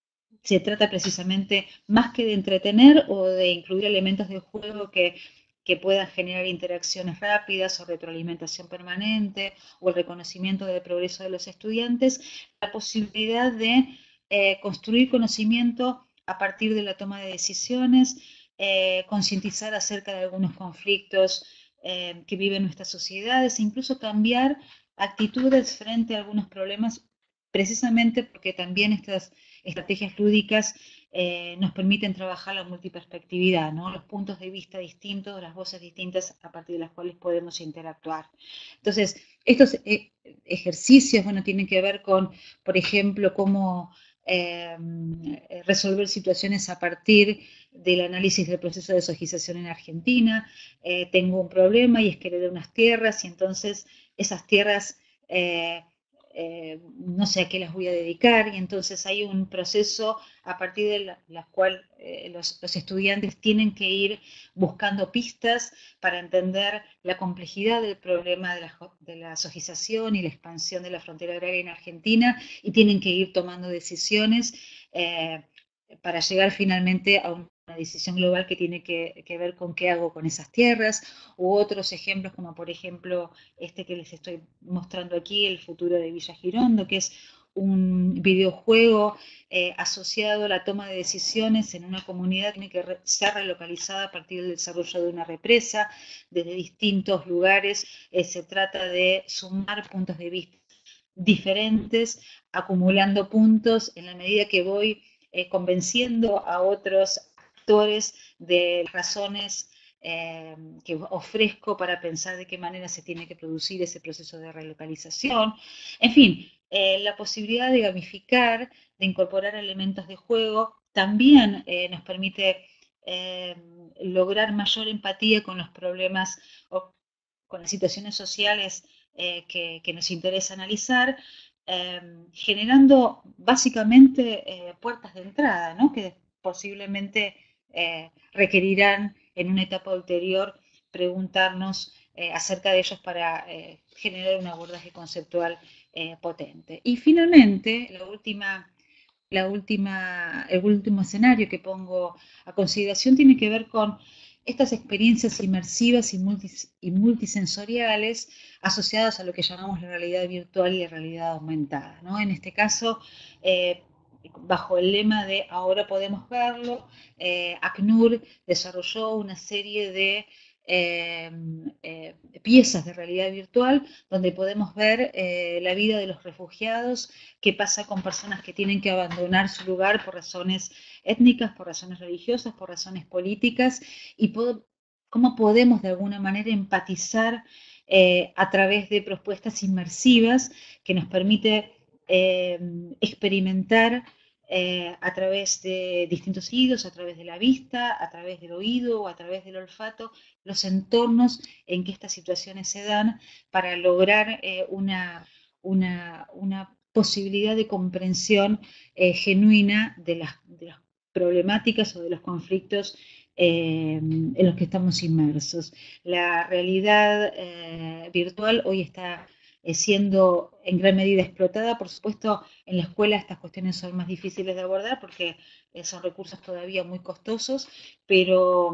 se trata precisamente más que de entretener o de incluir elementos de juego que, que puedan generar interacciones rápidas o retroalimentación permanente o el reconocimiento del progreso de los estudiantes, la posibilidad de eh, construir conocimiento a partir de la toma de decisiones, eh, concientizar acerca de algunos conflictos eh, que viven nuestras sociedades, e incluso cambiar actitudes frente a algunos problemas, precisamente porque también estas estrategias lúdicas eh, nos permiten trabajar la multiperspectividad, ¿no? Los puntos de vista distintos, las voces distintas a partir de las cuales podemos interactuar. Entonces, estos eh, ejercicios, bueno, tienen que ver con, por ejemplo, cómo eh, resolver situaciones a partir del análisis del proceso de sojización en Argentina. Eh, tengo un problema y es que heredé unas tierras y entonces esas tierras eh, eh, no sé a qué las voy a dedicar, y entonces hay un proceso a partir de la, la cual eh, los, los estudiantes tienen que ir buscando pistas para entender la complejidad del problema de la, de la sojización y la expansión de la frontera agraria en Argentina, y tienen que ir tomando decisiones eh, para llegar finalmente a un una decisión global que tiene que, que, ver con qué hago con esas tierras, u otros ejemplos como por ejemplo este que les estoy mostrando aquí, El futuro de Villa Girondo, que es un videojuego eh, asociado a la toma de decisiones en una comunidad que tiene que re ser relocalizada a partir del desarrollo de una represa desde distintos lugares. Eh, se trata de sumar puntos de vista diferentes, acumulando puntos en la medida que voy eh, convenciendo a otros actores de razones eh, que ofrezco para pensar de qué manera se tiene que producir ese proceso de relocalización. En fin, eh, la posibilidad de gamificar, de incorporar elementos de juego, también eh, nos permite eh, lograr mayor empatía con los problemas o con las situaciones sociales eh, que, que nos interesa analizar, eh, generando básicamente eh, puertas de entrada, ¿no? Que posiblemente eh, requerirán en una etapa ulterior preguntarnos eh, acerca de ellos para eh, generar un abordaje conceptual eh, potente. Y finalmente, la última, la última, el último escenario que pongo a consideración tiene que ver con estas experiencias inmersivas y, multis, y multisensoriales asociadas a lo que llamamos la realidad virtual y la realidad aumentada, ¿no? En este caso, eh, bajo el lema de ahora podemos verlo, eh, ACNUR desarrolló una serie de eh, eh, piezas de realidad virtual donde podemos ver eh, la vida de los refugiados, qué pasa con personas que tienen que abandonar su lugar por razones étnicas, por razones religiosas, por razones políticas, y puedo, cómo podemos de alguna manera empatizar eh, a través de propuestas inmersivas que nos permite eh, experimentar eh, a través de distintos sentidos, a través de la vista, a través del oído o a través del olfato, los entornos en que estas situaciones se dan para lograr eh, una, una, una posibilidad de comprensión eh, genuina de las, de las problemáticas o de los conflictos eh, en los que estamos inmersos. La realidad eh, virtual hoy está eh, siendo en gran medida explotada. Por supuesto, en la escuela estas cuestiones son más difíciles de abordar porque eh, son recursos todavía muy costosos, pero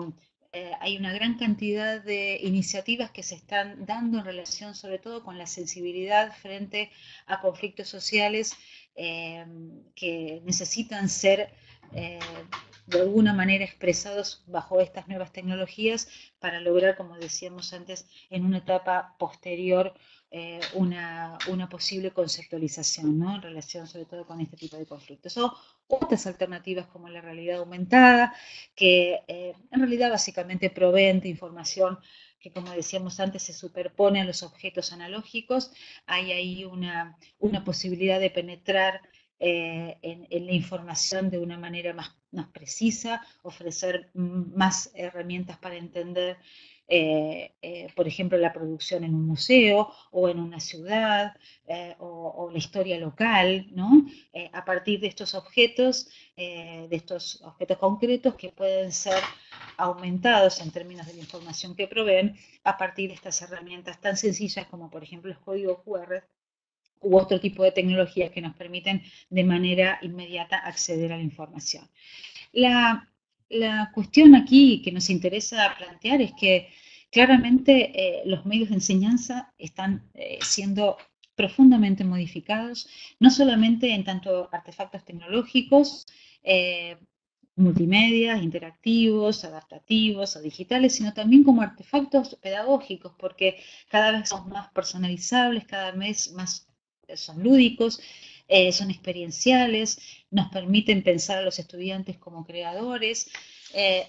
eh, hay una gran cantidad de iniciativas que se están dando en relación sobre todo con la sensibilidad frente a conflictos sociales eh, que necesitan ser eh, de alguna manera expresados bajo estas nuevas tecnologías para lograr, como decíamos antes, en una etapa posterior eh, una, una posible conceptualización, ¿no? En relación sobre todo con este tipo de conflictos. O otras alternativas como la realidad aumentada, que eh, en realidad básicamente proveen de información que, como decíamos antes, se superpone a los objetos analógicos. Hay ahí una, una posibilidad de penetrar eh, en, en la información de una manera más, más precisa, ofrecer más herramientas para entender eh, eh, por ejemplo, la producción en un museo o en una ciudad eh, o, o, la historia local, ¿no? Eh, a partir de estos objetos, eh, de estos objetos concretos que pueden ser aumentados en términos de la información que proveen a partir de estas herramientas tan sencillas como, por ejemplo, los códigos cu erre u otro tipo de tecnologías que nos permiten de manera inmediata acceder a la información. La, la cuestión aquí que nos interesa plantear es que claramente eh, los medios de enseñanza están eh, siendo profundamente modificados, no solamente en tanto artefactos tecnológicos, eh, multimedia, interactivos, adaptativos o digitales, sino también como artefactos pedagógicos, porque cada vez son más personalizables, cada vez más son lúdicos, eh, son experienciales, nos permiten pensar a los estudiantes como creadores eh,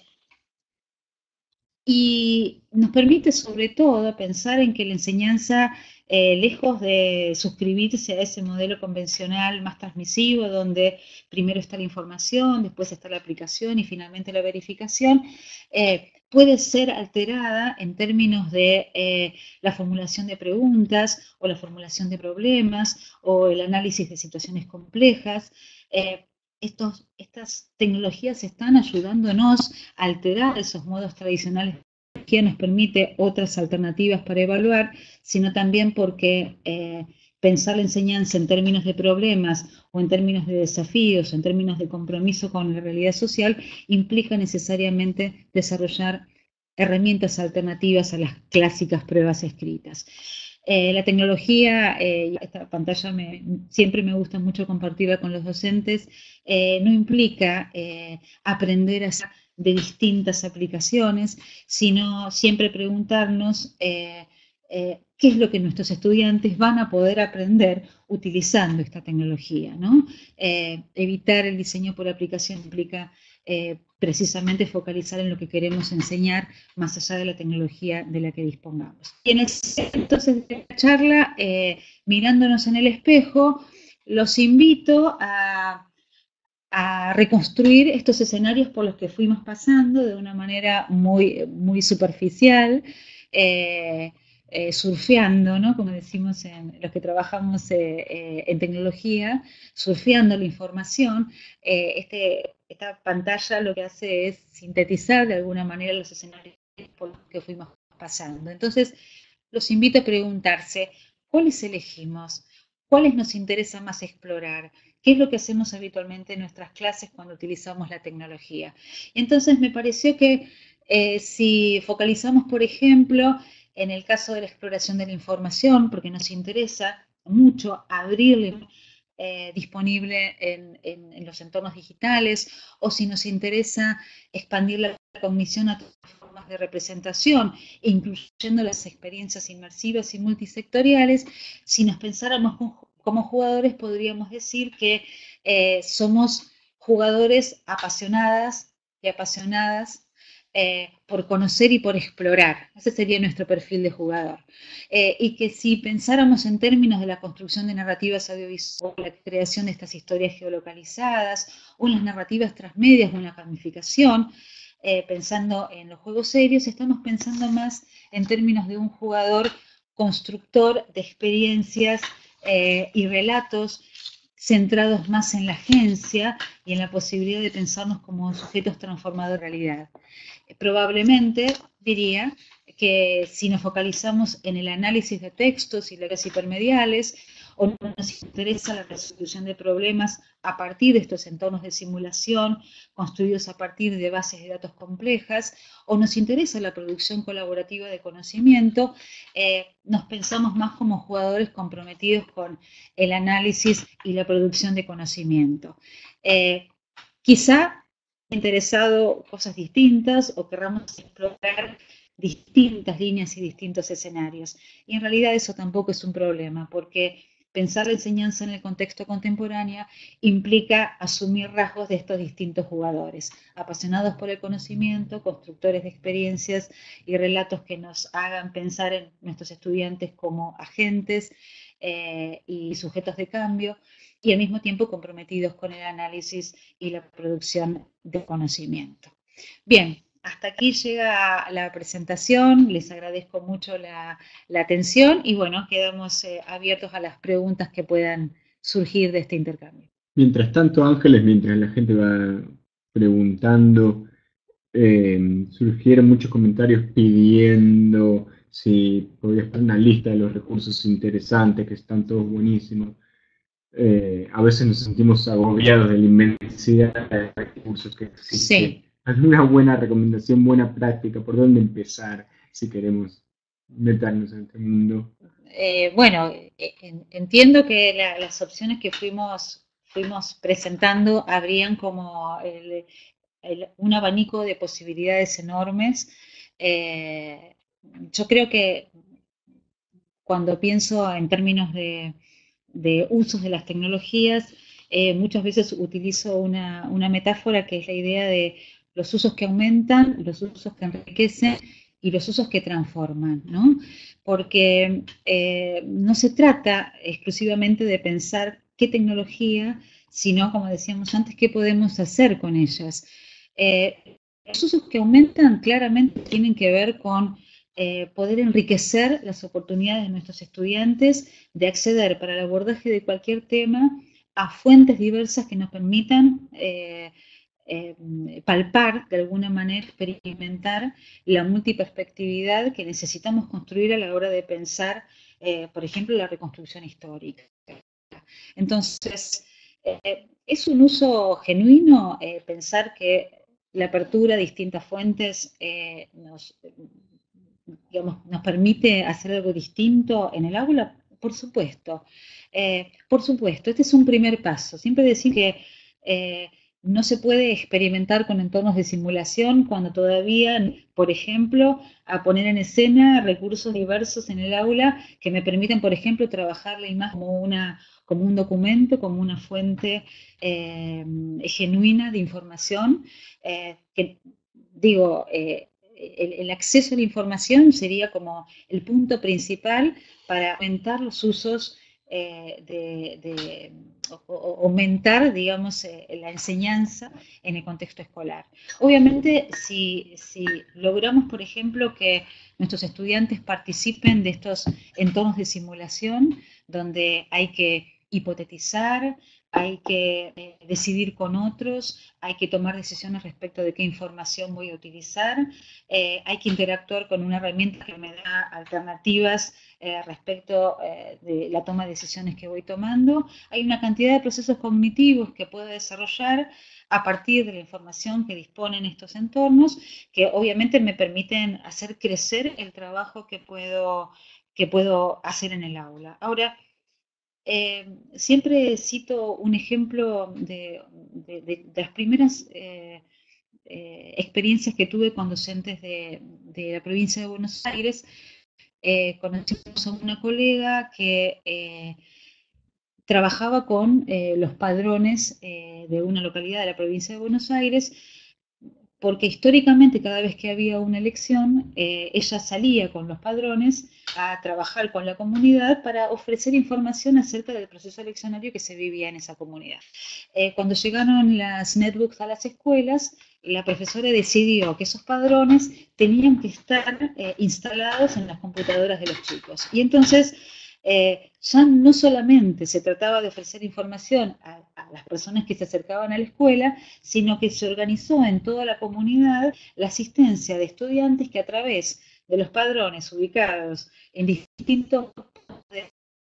y nos permite sobre todo pensar en que la enseñanza, eh, lejos de suscribirse a ese modelo convencional más transmisivo, donde primero está la información, después está la aplicación y finalmente la verificación, eh, puede ser alterada en términos de eh, la formulación de preguntas o la formulación de problemas o el análisis de situaciones complejas. Eh, estos, estas tecnologías están ayudándonos a alterar esos modos tradicionales que nos permite otras alternativas para evaluar, sino también porque eh, pensar la enseñanza en términos de problemas o en términos de desafíos o en términos de compromiso con la realidad social implica necesariamente desarrollar herramientas alternativas a las clásicas pruebas escritas. Eh, la tecnología, eh, esta pantalla me, siempre me gusta mucho compartirla con los docentes, eh, no implica eh, aprender a hacer de distintas aplicaciones, sino siempre preguntarnos eh, eh, qué es lo que nuestros estudiantes van a poder aprender utilizando esta tecnología, ¿no? Eh, evitar el diseño por aplicación implica eh, precisamente focalizar en lo que queremos enseñar más allá de la tecnología de la que dispongamos. Y en el entonces de la charla, eh, mirándonos en el espejo, los invito a a reconstruir estos escenarios por los que fuimos pasando de una manera muy, muy superficial, eh, eh, surfeando, ¿no? Como decimos en los que trabajamos eh, eh, en tecnología, surfeando la información. Eh, este, esta pantalla lo que hace es sintetizar de alguna manera los escenarios por los que fuimos pasando. Entonces, los invito a preguntarse, ¿cuáles elegimos? ¿Cuáles nos interesa más explorar? ¿Qué es lo que hacemos habitualmente en nuestras clases cuando utilizamos la tecnología? Entonces me pareció que eh, si focalizamos, por ejemplo, en el caso de la exploración de la información, porque nos interesa mucho abrirle eh, disponible en, en, en los entornos digitales, o si nos interesa expandir la cognición a todas las formas de representación, incluyendo las experiencias inmersivas y multisectoriales, si nos pensáramos como jugadores, podríamos decir que eh, somos jugadores apasionadas y apasionadas eh, por conocer y por explorar. Ese sería nuestro perfil de jugador. Eh, y que si pensáramos en términos de la construcción de narrativas audiovisuales, la creación de estas historias geolocalizadas, o en las narrativas transmedias o en la gamificación, eh, pensando en los juegos serios, estamos pensando más en términos de un jugador constructor de experiencias eh, y relatos centrados más en la agencia y en la posibilidad de pensarnos como sujetos transformadores de realidad. Eh, probablemente diría que si nos focalizamos en el análisis de textos y las hipermediales o no nos interesa la resolución de problemas a partir de estos entornos de simulación construidos a partir de bases de datos complejas, o nos interesa la producción colaborativa de conocimiento, eh, nos pensamos más como jugadores comprometidos con el análisis y la producción de conocimiento. Eh, quizá interesado cosas distintas o querramos explorar distintas líneas y distintos escenarios. Y en realidad eso tampoco es un problema, porque pensar la enseñanza en el contexto contemporáneo implica asumir rasgos de estos distintos jugadores, apasionados por el conocimiento, constructores de experiencias y relatos que nos hagan pensar en nuestros estudiantes como agentes eh, y sujetos de cambio, y al mismo tiempo comprometidos con el análisis y la producción de conocimiento. Bien, hasta aquí llega la presentación, les agradezco mucho la, la atención y bueno, quedamos eh, abiertos a las preguntas que puedan surgir de este intercambio. Mientras tanto, Ángeles, mientras la gente va preguntando, eh, surgieron muchos comentarios pidiendo si podías poner una lista de los recursos interesantes, que están todos buenísimos. Eh, a veces nos sentimos agobiados de la inmensidad de recursos que existen. Sí. ¿Alguna buena recomendación, buena práctica? ¿Por dónde empezar si queremos meternos en este mundo? Eh, bueno, en, entiendo que la, las opciones que fuimos, fuimos presentando abrían como el, el, un abanico de posibilidades enormes. Eh, yo creo que cuando pienso en términos de, de usos de las tecnologías, eh, muchas veces utilizo una, una metáfora que es la idea de los usos que aumentan, los usos que enriquecen y los usos que transforman, ¿no? Porque eh, no se trata exclusivamente de pensar qué tecnología, sino, como decíamos antes, qué podemos hacer con ellas. Eh, los usos que aumentan claramente tienen que ver con eh, poder enriquecer las oportunidades de nuestros estudiantes de acceder para el abordaje de cualquier tema a fuentes diversas que nos permitan eh, eh, palpar, de alguna manera, experimentar la multiperspectividad que necesitamos construir a la hora de pensar, eh, por ejemplo, la reconstrucción histórica. Entonces, eh, es un uso genuino eh, pensar que la apertura a distintas fuentes eh, nos, digamos, nos permite hacer algo distinto en el aula. Por supuesto, eh, por supuesto, este es un primer paso. Siempre decir que eh, no se puede experimentar con entornos de simulación cuando todavía, por ejemplo, a poner en escena recursos diversos en el aula que me permiten, por ejemplo, trabajar la imagen como, una, como un documento, como una fuente eh, genuina de información, eh, que digo, eh, el, el acceso a la información sería como el punto principal para aumentar los usos eh, de, de o, o aumentar, digamos, eh, la enseñanza en el contexto escolar. Obviamente, si, si logramos, por ejemplo, que nuestros estudiantes participen de estos entornos de simulación, donde hay que hipotetizar, hay que eh, decidir con otros, hay que tomar decisiones respecto de qué información voy a utilizar, eh, hay que interactuar con una herramienta que me da alternativas eh, respecto eh, de la toma de decisiones que voy tomando. Hay una cantidad de procesos cognitivos que puedo desarrollar a partir de la información que disponen estos entornos, que obviamente me permiten hacer crecer el trabajo que puedo, que puedo hacer en el aula. Ahora, Eh, siempre cito un ejemplo de, de, de, de las primeras eh, eh, experiencias que tuve con docentes de, de la provincia de Buenos Aires. Eh, conocimos a una colega que eh, trabajaba con eh, los padrones eh, de una localidad de la provincia de Buenos Aires, porque históricamente cada vez que había una elección, eh, ella salía con los padrones a trabajar con la comunidad para ofrecer información acerca del proceso eleccionario que se vivía en esa comunidad. Eh, cuando llegaron las netbooks a las escuelas, la profesora decidió que esos padrones tenían que estar eh, instalados en las computadoras de los chicos. Y entonces eh, ya no solamente se trataba de ofrecer información a, a las personas que se acercaban a la escuela, sino que se organizó en toda la comunidad la asistencia de estudiantes que a través de los padrones ubicados en distintos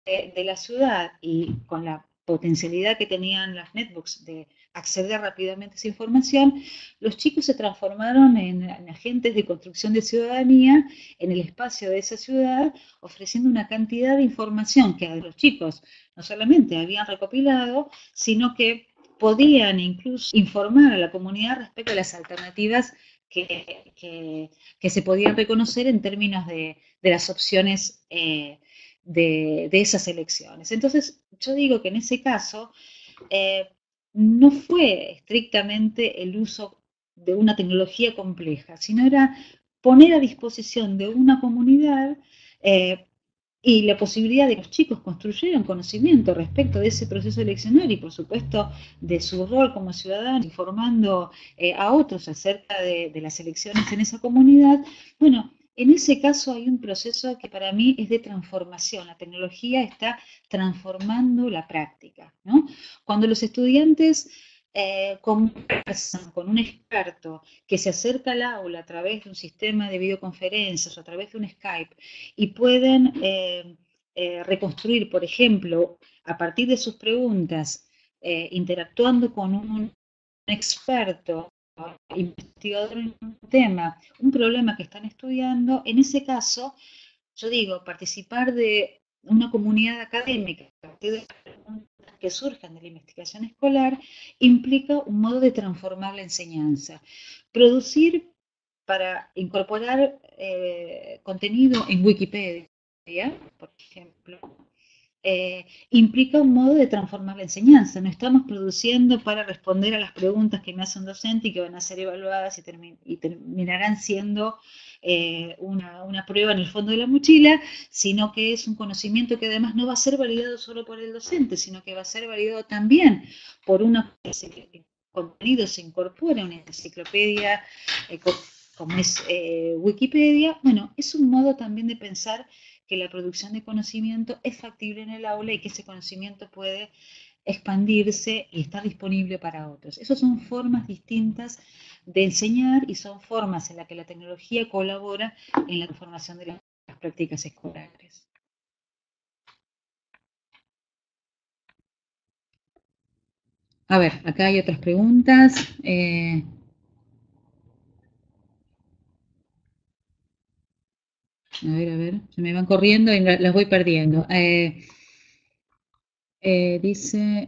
de, de la ciudad y con la potencialidad que tenían las netbooks de acceder rápidamente a esa información, los chicos se transformaron en, en agentes de construcción de ciudadanía en el espacio de esa ciudad, ofreciendo una cantidad de información que los chicos no solamente habían recopilado, sino que podían incluso informar a la comunidad respecto a las alternativas que, que, que se podían reconocer en términos de, de las opciones eh, de, de, esas elecciones. Entonces, yo digo que en ese caso eh, no fue estrictamente el uso de una tecnología compleja, sino era poner a disposición de una comunidad eh, y la posibilidad de que los chicos construyeran conocimiento respecto de ese proceso eleccionario y, por supuesto, de su rol como ciudadanos, informando eh, a otros acerca de, de las elecciones en esa comunidad. Bueno, en ese caso hay un proceso que para mí es de transformación. La tecnología está transformando la práctica, ¿no? Cuando los estudiantes eh, conversan con un experto que se acerca al aula a través de un sistema de videoconferencias o a través de un Skype y pueden eh, eh, reconstruir, por ejemplo, a partir de sus preguntas, eh, interactuando con un experto, investigador en un tema, un problema que están estudiando, en ese caso, yo digo, participar de una comunidad académica a partir de las preguntas que surjan de la investigación escolar implica un modo de transformar la enseñanza. Producir para incorporar eh, contenido en Wikipedia, por ejemplo, eh, implica un modo de transformar la enseñanza. No estamos produciendo para responder a las preguntas que me hace un docente y que van a ser evaluadas y, termi y terminarán siendo eh, una, una prueba en el fondo de la mochila, sino que es un conocimiento que además no va a ser validado solo por el docente, sino que va a ser validado también por una contenido se incorpora a una enciclopedia eh, como es eh, Wikipedia. Bueno, es un modo también de pensar que la producción de conocimiento es factible en el aula y que ese conocimiento puede expandirse y estar disponible para otros. Esas son formas distintas de enseñar y son formas en las que la tecnología colabora en la transformación de las prácticas escolares. A ver, acá hay otras preguntas. Eh, a ver, a ver, se me van corriendo y las voy perdiendo. Eh, eh, dice,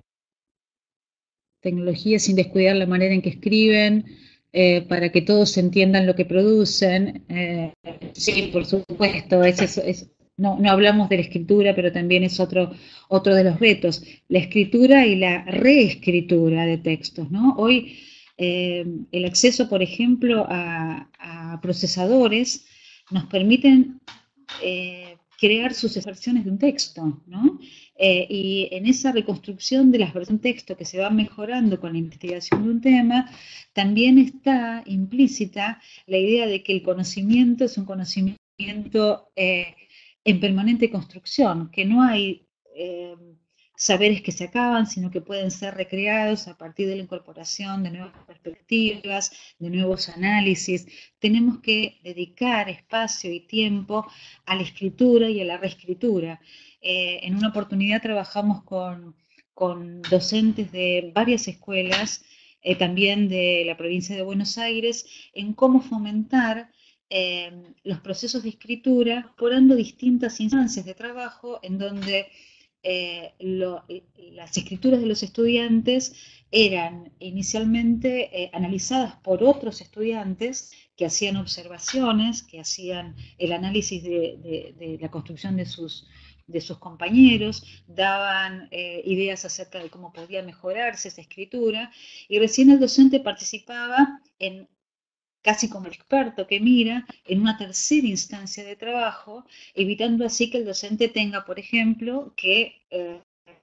tecnología sin descuidar la manera en que escriben, eh, para que todos entiendan lo que producen. Eh, sí, por supuesto, es eso, es, no, no hablamos de la escritura, pero también es otro, otro de los retos, la escritura y la reescritura de textos, ¿no? Hoy eh, el acceso, por ejemplo, a, a procesadores nos permiten eh, crear sus versiones de un texto, ¿no? Eh, y en esa reconstrucción de las versiones de texto que se van mejorando con la investigación de un tema, también está implícita la idea de que el conocimiento es un conocimiento eh, en permanente construcción, que no hay eh, saberes que se acaban, sino que pueden ser recreados a partir de la incorporación de nuevas perspectivas, de nuevos análisis. Tenemos que dedicar espacio y tiempo a la escritura y a la reescritura. Eh, en una oportunidad trabajamos con, con docentes de varias escuelas, eh, también de la provincia de Buenos Aires, en cómo fomentar eh, los procesos de escritura, incorporando distintas instancias de trabajo en donde eh, lo, las escrituras de los estudiantes eran inicialmente eh, analizadas por otros estudiantes que hacían observaciones, que hacían el análisis de, de, de la construcción de sus, de sus compañeros, daban eh, ideas acerca de cómo podía mejorarse esa escritura, y recién el docente participaba en casi como el experto que mira en una tercera instancia de trabajo, evitando así que el docente tenga, por ejemplo, que eh,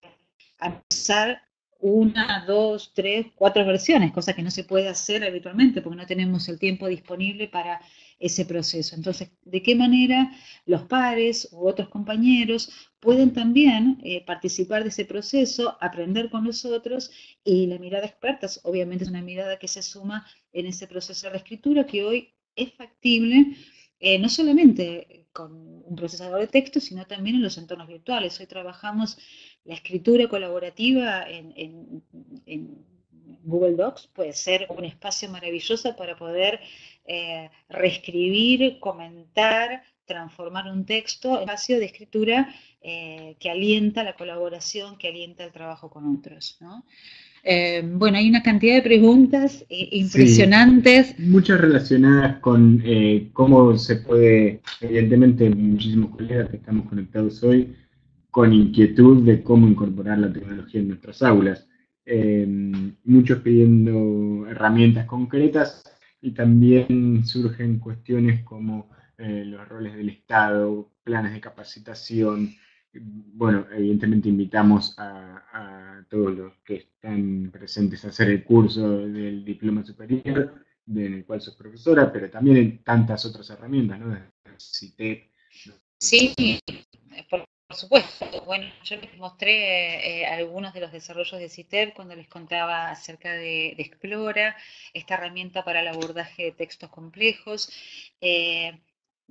analizar una, dos, tres, cuatro versiones, cosa que no se puede hacer habitualmente porque no tenemos el tiempo disponible para ese proceso. Entonces, ¿de qué manera los pares u otros compañeros pueden también eh, participar de ese proceso, aprender con los otros? Y la mirada experta, obviamente, es una mirada que se suma en ese proceso de la escritura que hoy es factible, eh, no solamente con un procesador de texto, sino también en los entornos virtuales. Hoy trabajamos la escritura colaborativa en, en, en Google Docs, puede ser un espacio maravilloso para poder eh, reescribir, comentar, transformar un texto en espacio de escritura eh, que alienta la colaboración, que alienta el trabajo con otros, ¿no? Eh, bueno, hay una cantidad de preguntas eh, impresionantes. Sí, muchas relacionadas con eh, cómo se puede, evidentemente muchísimos colegas que estamos conectados hoy, con inquietud de cómo incorporar la tecnología en nuestras aulas. Eh, muchos pidiendo herramientas concretas y también surgen cuestiones como eh, los roles del Estado, planes de capacitación. Bueno, evidentemente invitamos a, a todos los que están presentes a hacer el curso del diploma superior, de, en el cual sos profesora, pero también en tantas otras herramientas, ¿no? CITEP. Sí, por, por supuesto. Bueno, yo les mostré eh, algunos de los desarrollos de CITEP cuando les contaba acerca de, de Explora, esta herramienta para el abordaje de textos complejos. Eh,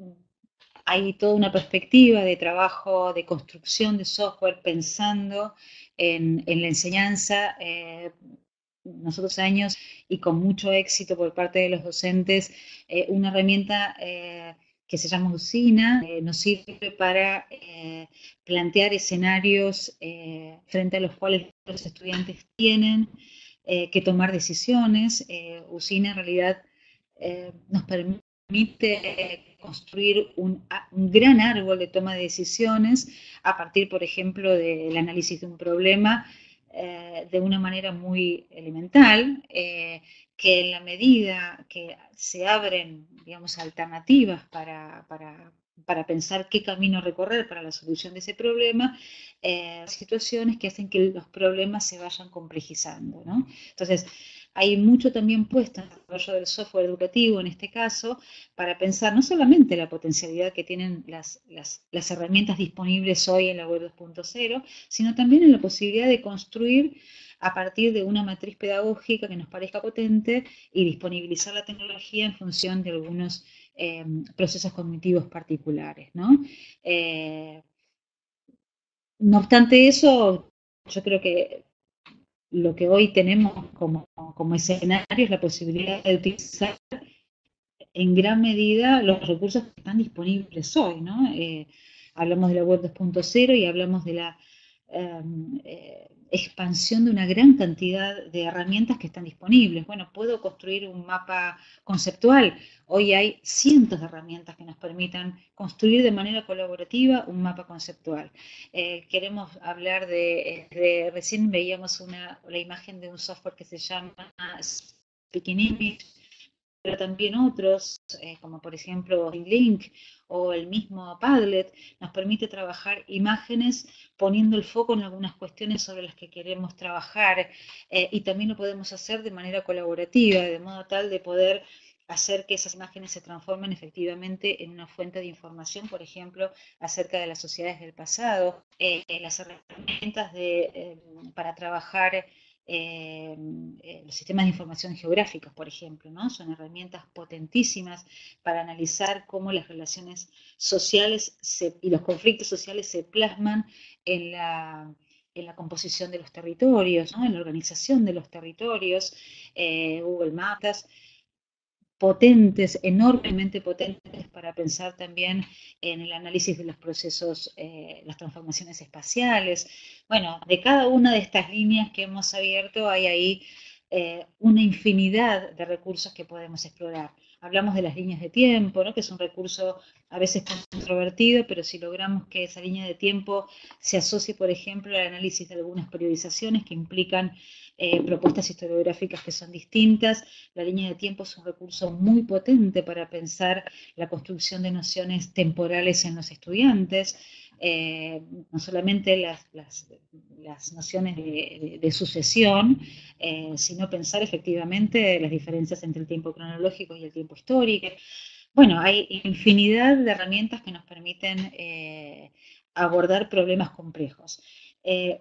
hay toda una perspectiva de trabajo, de construcción de software, pensando en, en la enseñanza. Eh, nosotros años y con mucho éxito por parte de los docentes, eh, una herramienta eh, que se llama Usina, eh, nos sirve para eh, plantear escenarios eh, frente a los cuales los estudiantes tienen eh, que tomar decisiones. Eh, Usina en realidad eh, nos permite construir un, un gran árbol de toma de decisiones a partir, por ejemplo, del análisis de un problema eh, de una manera muy elemental, eh, que en la medida que se abren, digamos, alternativas para, para, para pensar qué camino recorrer para la solución de ese problema, eh, situaciones que hacen que los problemas se vayan complejizando, ¿no? Entonces, hay mucho también puesto en el desarrollo del software educativo, en este caso, para pensar no solamente la potencialidad que tienen las, las, las herramientas disponibles hoy en la web dos punto cero, sino también en la posibilidad de construir a partir de una matriz pedagógica que nos parezca potente y disponibilizar la tecnología en función de algunos eh, procesos cognitivos particulares, ¿no? Eh, no obstante eso, yo creo que lo que hoy tenemos como, como escenario es la posibilidad de utilizar en gran medida los recursos que están disponibles hoy, ¿no? Eh, hablamos de la web dos punto cero y hablamos de la eh, eh, expansión de una gran cantidad de herramientas que están disponibles. Bueno, puedo construir un mapa conceptual. Hoy hay cientos de herramientas que nos permitan construir de manera colaborativa un mapa conceptual. Eh, queremos hablar de, de, recién veíamos una, la imagen de un software que se llama Speaking Image, pero también otros, eh, como por ejemplo Link o el mismo Padlet, nos permite trabajar imágenes poniendo el foco en algunas cuestiones sobre las que queremos trabajar, eh, y también lo podemos hacer de manera colaborativa, de modo tal de poder hacer que esas imágenes se transformen efectivamente en una fuente de información, por ejemplo, acerca de las sociedades del pasado, eh, las herramientas de, eh, para trabajar Eh, eh, los sistemas de información geográficos, por ejemplo, ¿no? Son herramientas potentísimas para analizar cómo las relaciones sociales se, y los conflictos sociales se plasman en la, en la composición de los territorios, ¿no? En la organización de los territorios, eh, Google Maps, potentes, enormemente potentes para pensar también en el análisis de los procesos, eh, las transformaciones espaciales. Bueno, de cada una de estas líneas que hemos abierto hay ahí eh, una infinidad de recursos que podemos explorar. Hablamos de las líneas de tiempo, ¿no? Que es un recurso a veces controvertido, pero si logramos que esa línea de tiempo se asocie, por ejemplo, al análisis de algunas periodizaciones que implican eh, propuestas historiográficas que son distintas, la línea de tiempo es un recurso muy potente para pensar la construcción de nociones temporales en los estudiantes, eh, no solamente las, las, las nociones de, de, de sucesión, eh, sino pensar efectivamente las diferencias entre el tiempo cronológico y el tiempo histórico. Bueno, hay infinidad de herramientas que nos permiten eh, abordar problemas complejos. Eh,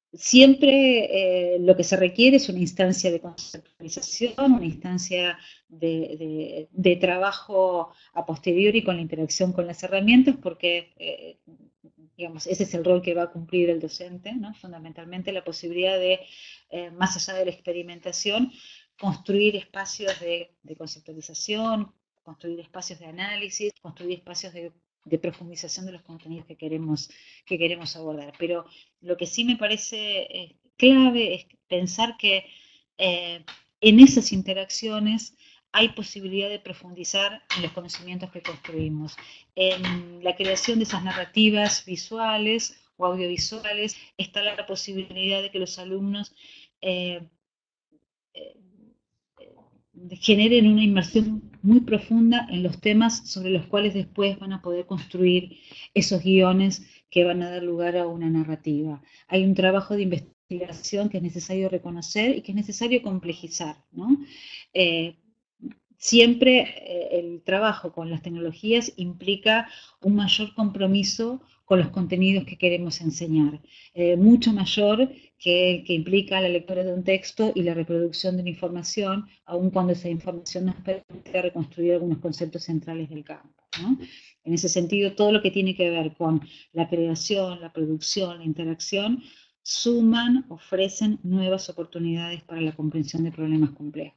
siempre eh, lo que se requiere es una instancia de conceptualización, una instancia de, de, de trabajo a posteriori con la interacción con las herramientas, porque eh, digamos, ese es el rol que va a cumplir el docente, ¿no? Fundamentalmente la posibilidad de, eh, más allá de la experimentación, construir espacios de, de conceptualización, construir espacios de análisis, construir espacios de, de profundización de los contenidos que queremos, que queremos abordar. Pero lo que sí me parece eh, clave es pensar que eh, en esas interacciones hay posibilidad de profundizar en los conocimientos que construimos, en la creación de esas narrativas visuales o audiovisuales. Está la posibilidad de que los alumnos eh, eh, generen una inmersión muy profunda en los temas sobre los cuales después van a poder construir esos guiones que van a dar lugar a una narrativa. Hay un trabajo de investigación que es necesario reconocer y que es necesario complejizar, ¿no? Eh, siempre eh, el trabajo con las tecnologías implica un mayor compromiso con los contenidos que queremos enseñar, eh, mucho mayor que el que implica la lectura de un texto y la reproducción de una información, aun cuando esa información nos permite reconstruir algunos conceptos centrales del campo, ¿no? En ese sentido, todo lo que tiene que ver con la creación, la producción, la interacción, suman, ofrecen nuevas oportunidades para la comprensión de problemas complejos.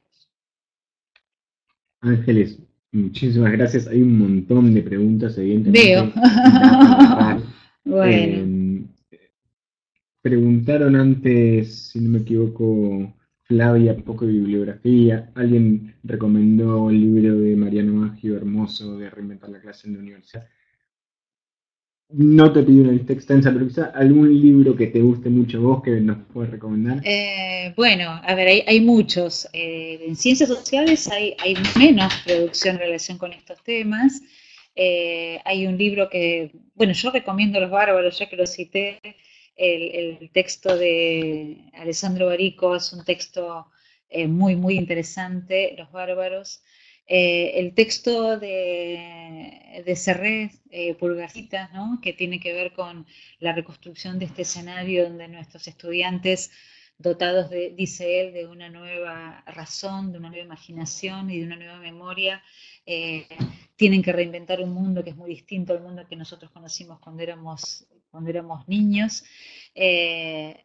Ángeles, muchísimas gracias. Hay un montón de preguntas, evidentemente. Veo. Bueno. Eh, preguntaron antes, si no me equivoco, Flavia, poco de bibliografía. Alguien recomendó el libro de Mariano Maggio, hermoso, de Reinventar la clase en la universidad. No te pido una lista extensa, pero quizá algún libro que te guste mucho a vos que nos puedes recomendar. Eh, bueno, a ver, hay, hay muchos. Eh, en ciencias sociales hay, hay menos producción en relación con estos temas. Eh, hay un libro que, bueno, yo recomiendo Los Bárbaros, ya que lo cité. El, el texto de Alessandro Barico es un texto eh, muy, muy interesante, Los Bárbaros. Eh, el texto de, de Serré, eh, Pulgarcita, ¿no? Que tiene que ver con la reconstrucción de este escenario donde nuestros estudiantes, dotados de, dice él, de una nueva razón, de una nueva imaginación y de una nueva memoria, eh, tienen que reinventar un mundo que es muy distinto al mundo que nosotros conocimos cuando éramos, cuando éramos niños. Eh,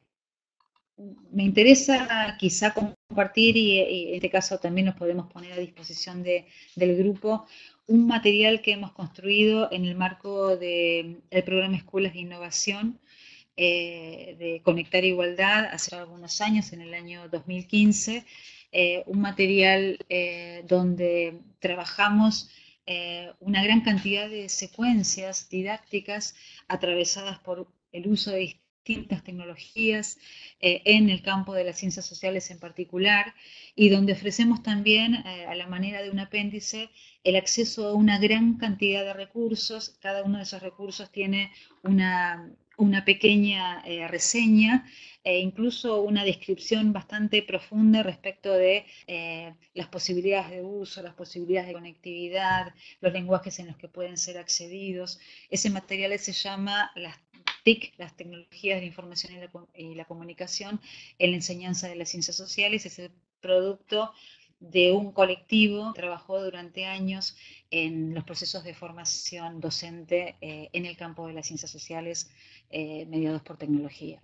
me interesa quizá compartir, y, y, en este caso también nos podemos poner a disposición de, del grupo, un material que hemos construido en el marco del de programa Escuelas de Innovación, eh, de Conectar Igualdad, hace algunos años, en el año dos mil quince, eh, un material eh, donde trabajamos eh, una gran cantidad de secuencias didácticas atravesadas por el uso de distintas tecnologías eh, en el campo de las ciencias sociales en particular, y donde ofrecemos también, eh, a la manera de un apéndice, el acceso a una gran cantidad de recursos. Cada uno de esos recursos tiene una, una pequeña eh, reseña e incluso una descripción bastante profunda respecto de eh, las posibilidades de uso, las posibilidades de conectividad, los lenguajes en los que pueden ser accedidos. Ese material se llama las T I C, las tecnologías de información y la, y la comunicación en la enseñanza de las ciencias sociales. Es el producto de un colectivo que trabajó durante años en los procesos de formación docente eh, en el campo de las ciencias sociales eh, mediados por tecnología.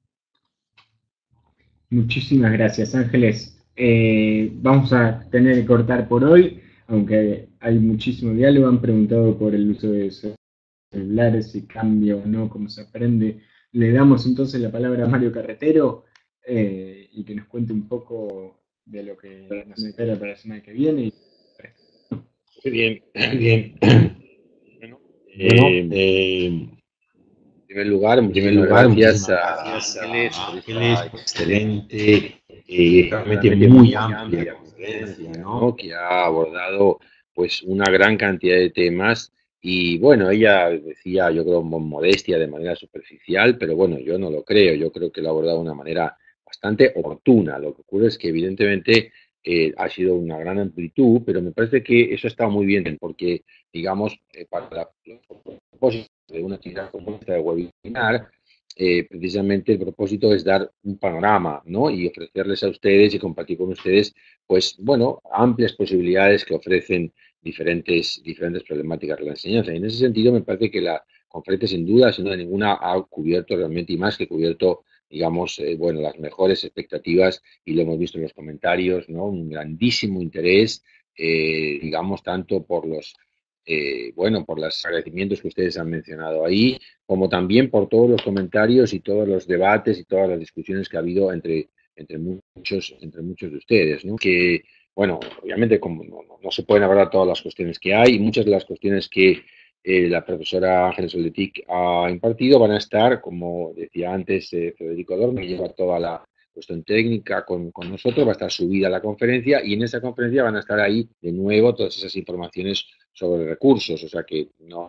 Muchísimas gracias, Ángeles. Eh, vamos a tener que cortar por hoy, aunque hay muchísimo diálogo. Han preguntado por el uso de celulares, si cambia o no, cómo se aprende. Le damos entonces la palabra a Mario Carretero eh, y que nos cuente un poco de lo que nos espera para la semana que viene. Muy bien, bien. Bueno, eh, eh, en primer lugar, en primer lugar gracias a Ángeles por esta excelente y realmente muy amplia conferencia, ¿no? Que ha abordado pues una gran cantidad de temas. Y bueno, ella decía, yo creo, con modestia, de manera superficial, pero bueno, yo no lo creo. Yo creo que lo ha abordado de una manera bastante oportuna. Lo que ocurre es que evidentemente eh, ha sido una gran amplitud, pero me parece que eso está muy bien, porque, digamos, eh, para los propósitos de una actividad como esta de webinar, eh, precisamente el propósito es dar un panorama, ¿no? Y ofrecerles a ustedes y compartir con ustedes, pues, bueno, amplias posibilidades que ofrecen diferentes, diferentes problemáticas de la enseñanza. Y en ese sentido me parece que la conferencia, sin duda, sin duda ninguna, ha cubierto realmente y más que cubierto, digamos, eh, bueno, las mejores expectativas y lo hemos visto en los comentarios, ¿no? Un grandísimo interés, eh, digamos, tanto por los, eh, bueno, por los agradecimientos que ustedes han mencionado ahí, como también por todos los comentarios y todos los debates y todas las discusiones que ha habido entre, entre, muchos, entre muchos de ustedes, ¿no? Que, bueno, obviamente como no, no, no se pueden abordar todas las cuestiones que hay, y muchas de las cuestiones que eh, la profesora Ángeles Oletic ha impartido van a estar, como decía antes eh, Federico Dorme, que lleva toda la cuestión técnica con, con nosotros, va a estar subida a la conferencia y en esa conferencia van a estar ahí de nuevo todas esas informaciones sobre recursos, o sea que no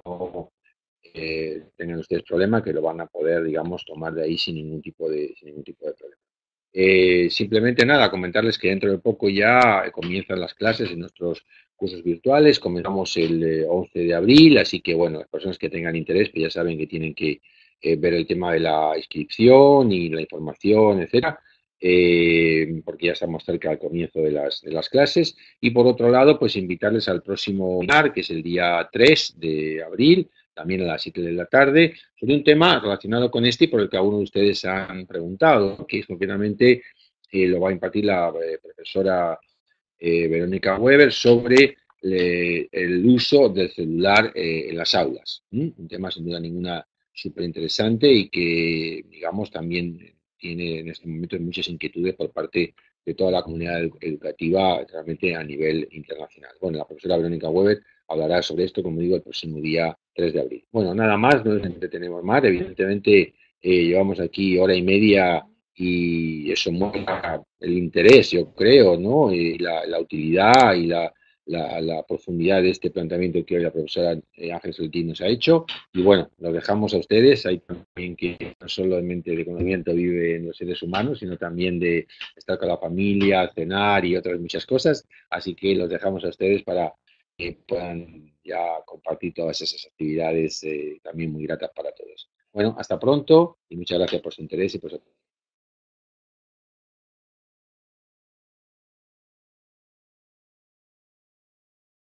eh, tengan ustedes problema, que lo van a poder, digamos, tomar de ahí sin ningún tipo de, sin ningún tipo de problema. Eh, simplemente nada, comentarles que dentro de poco ya comienzan las clases en nuestros cursos virtuales, comenzamos el eh, once de abril, así que bueno, las personas que tengan interés, pues ya saben que tienen que eh, ver el tema de la inscripción y la información, etcétera, eh, porque ya estamos cerca del comienzo de las, de las clases. Y por otro lado, pues invitarles al próximo webinar, que es el día tres de abril, también a las siete de la tarde, sobre un tema relacionado con este y por el que algunos de ustedes han preguntado, que es concretamente eh, lo va a impartir la eh, profesora eh, Verónica Weber sobre le, el uso del celular eh, en las aulas. ¿Mm? Un tema sin duda ninguna súper interesante y que, digamos, también tiene en este momento muchas inquietudes por parte de toda la comunidad educativa realmente a nivel internacional. Bueno, la profesora Verónica Weber hablará sobre esto, como digo, el próximo día tres de abril. Bueno, nada más, no nos entretenemos más. Evidentemente, eh, llevamos aquí hora y media y eso muestra el interés, yo creo, ¿no? Y la, la utilidad y la, la, la, profundidad de este planteamiento que hoy la profesora eh, Ángeles Soltín nos ha hecho. Y bueno, lo dejamos a ustedes. Hay también que no solamente de conocimiento vive en los seres humanos, sino también de estar con la familia, cenar y otras muchas cosas. Así que los dejamos a ustedes para que puedan ya compartir todas esas actividades eh, también muy gratas para todos. Bueno, hasta pronto y muchas gracias por su interés y por su atención.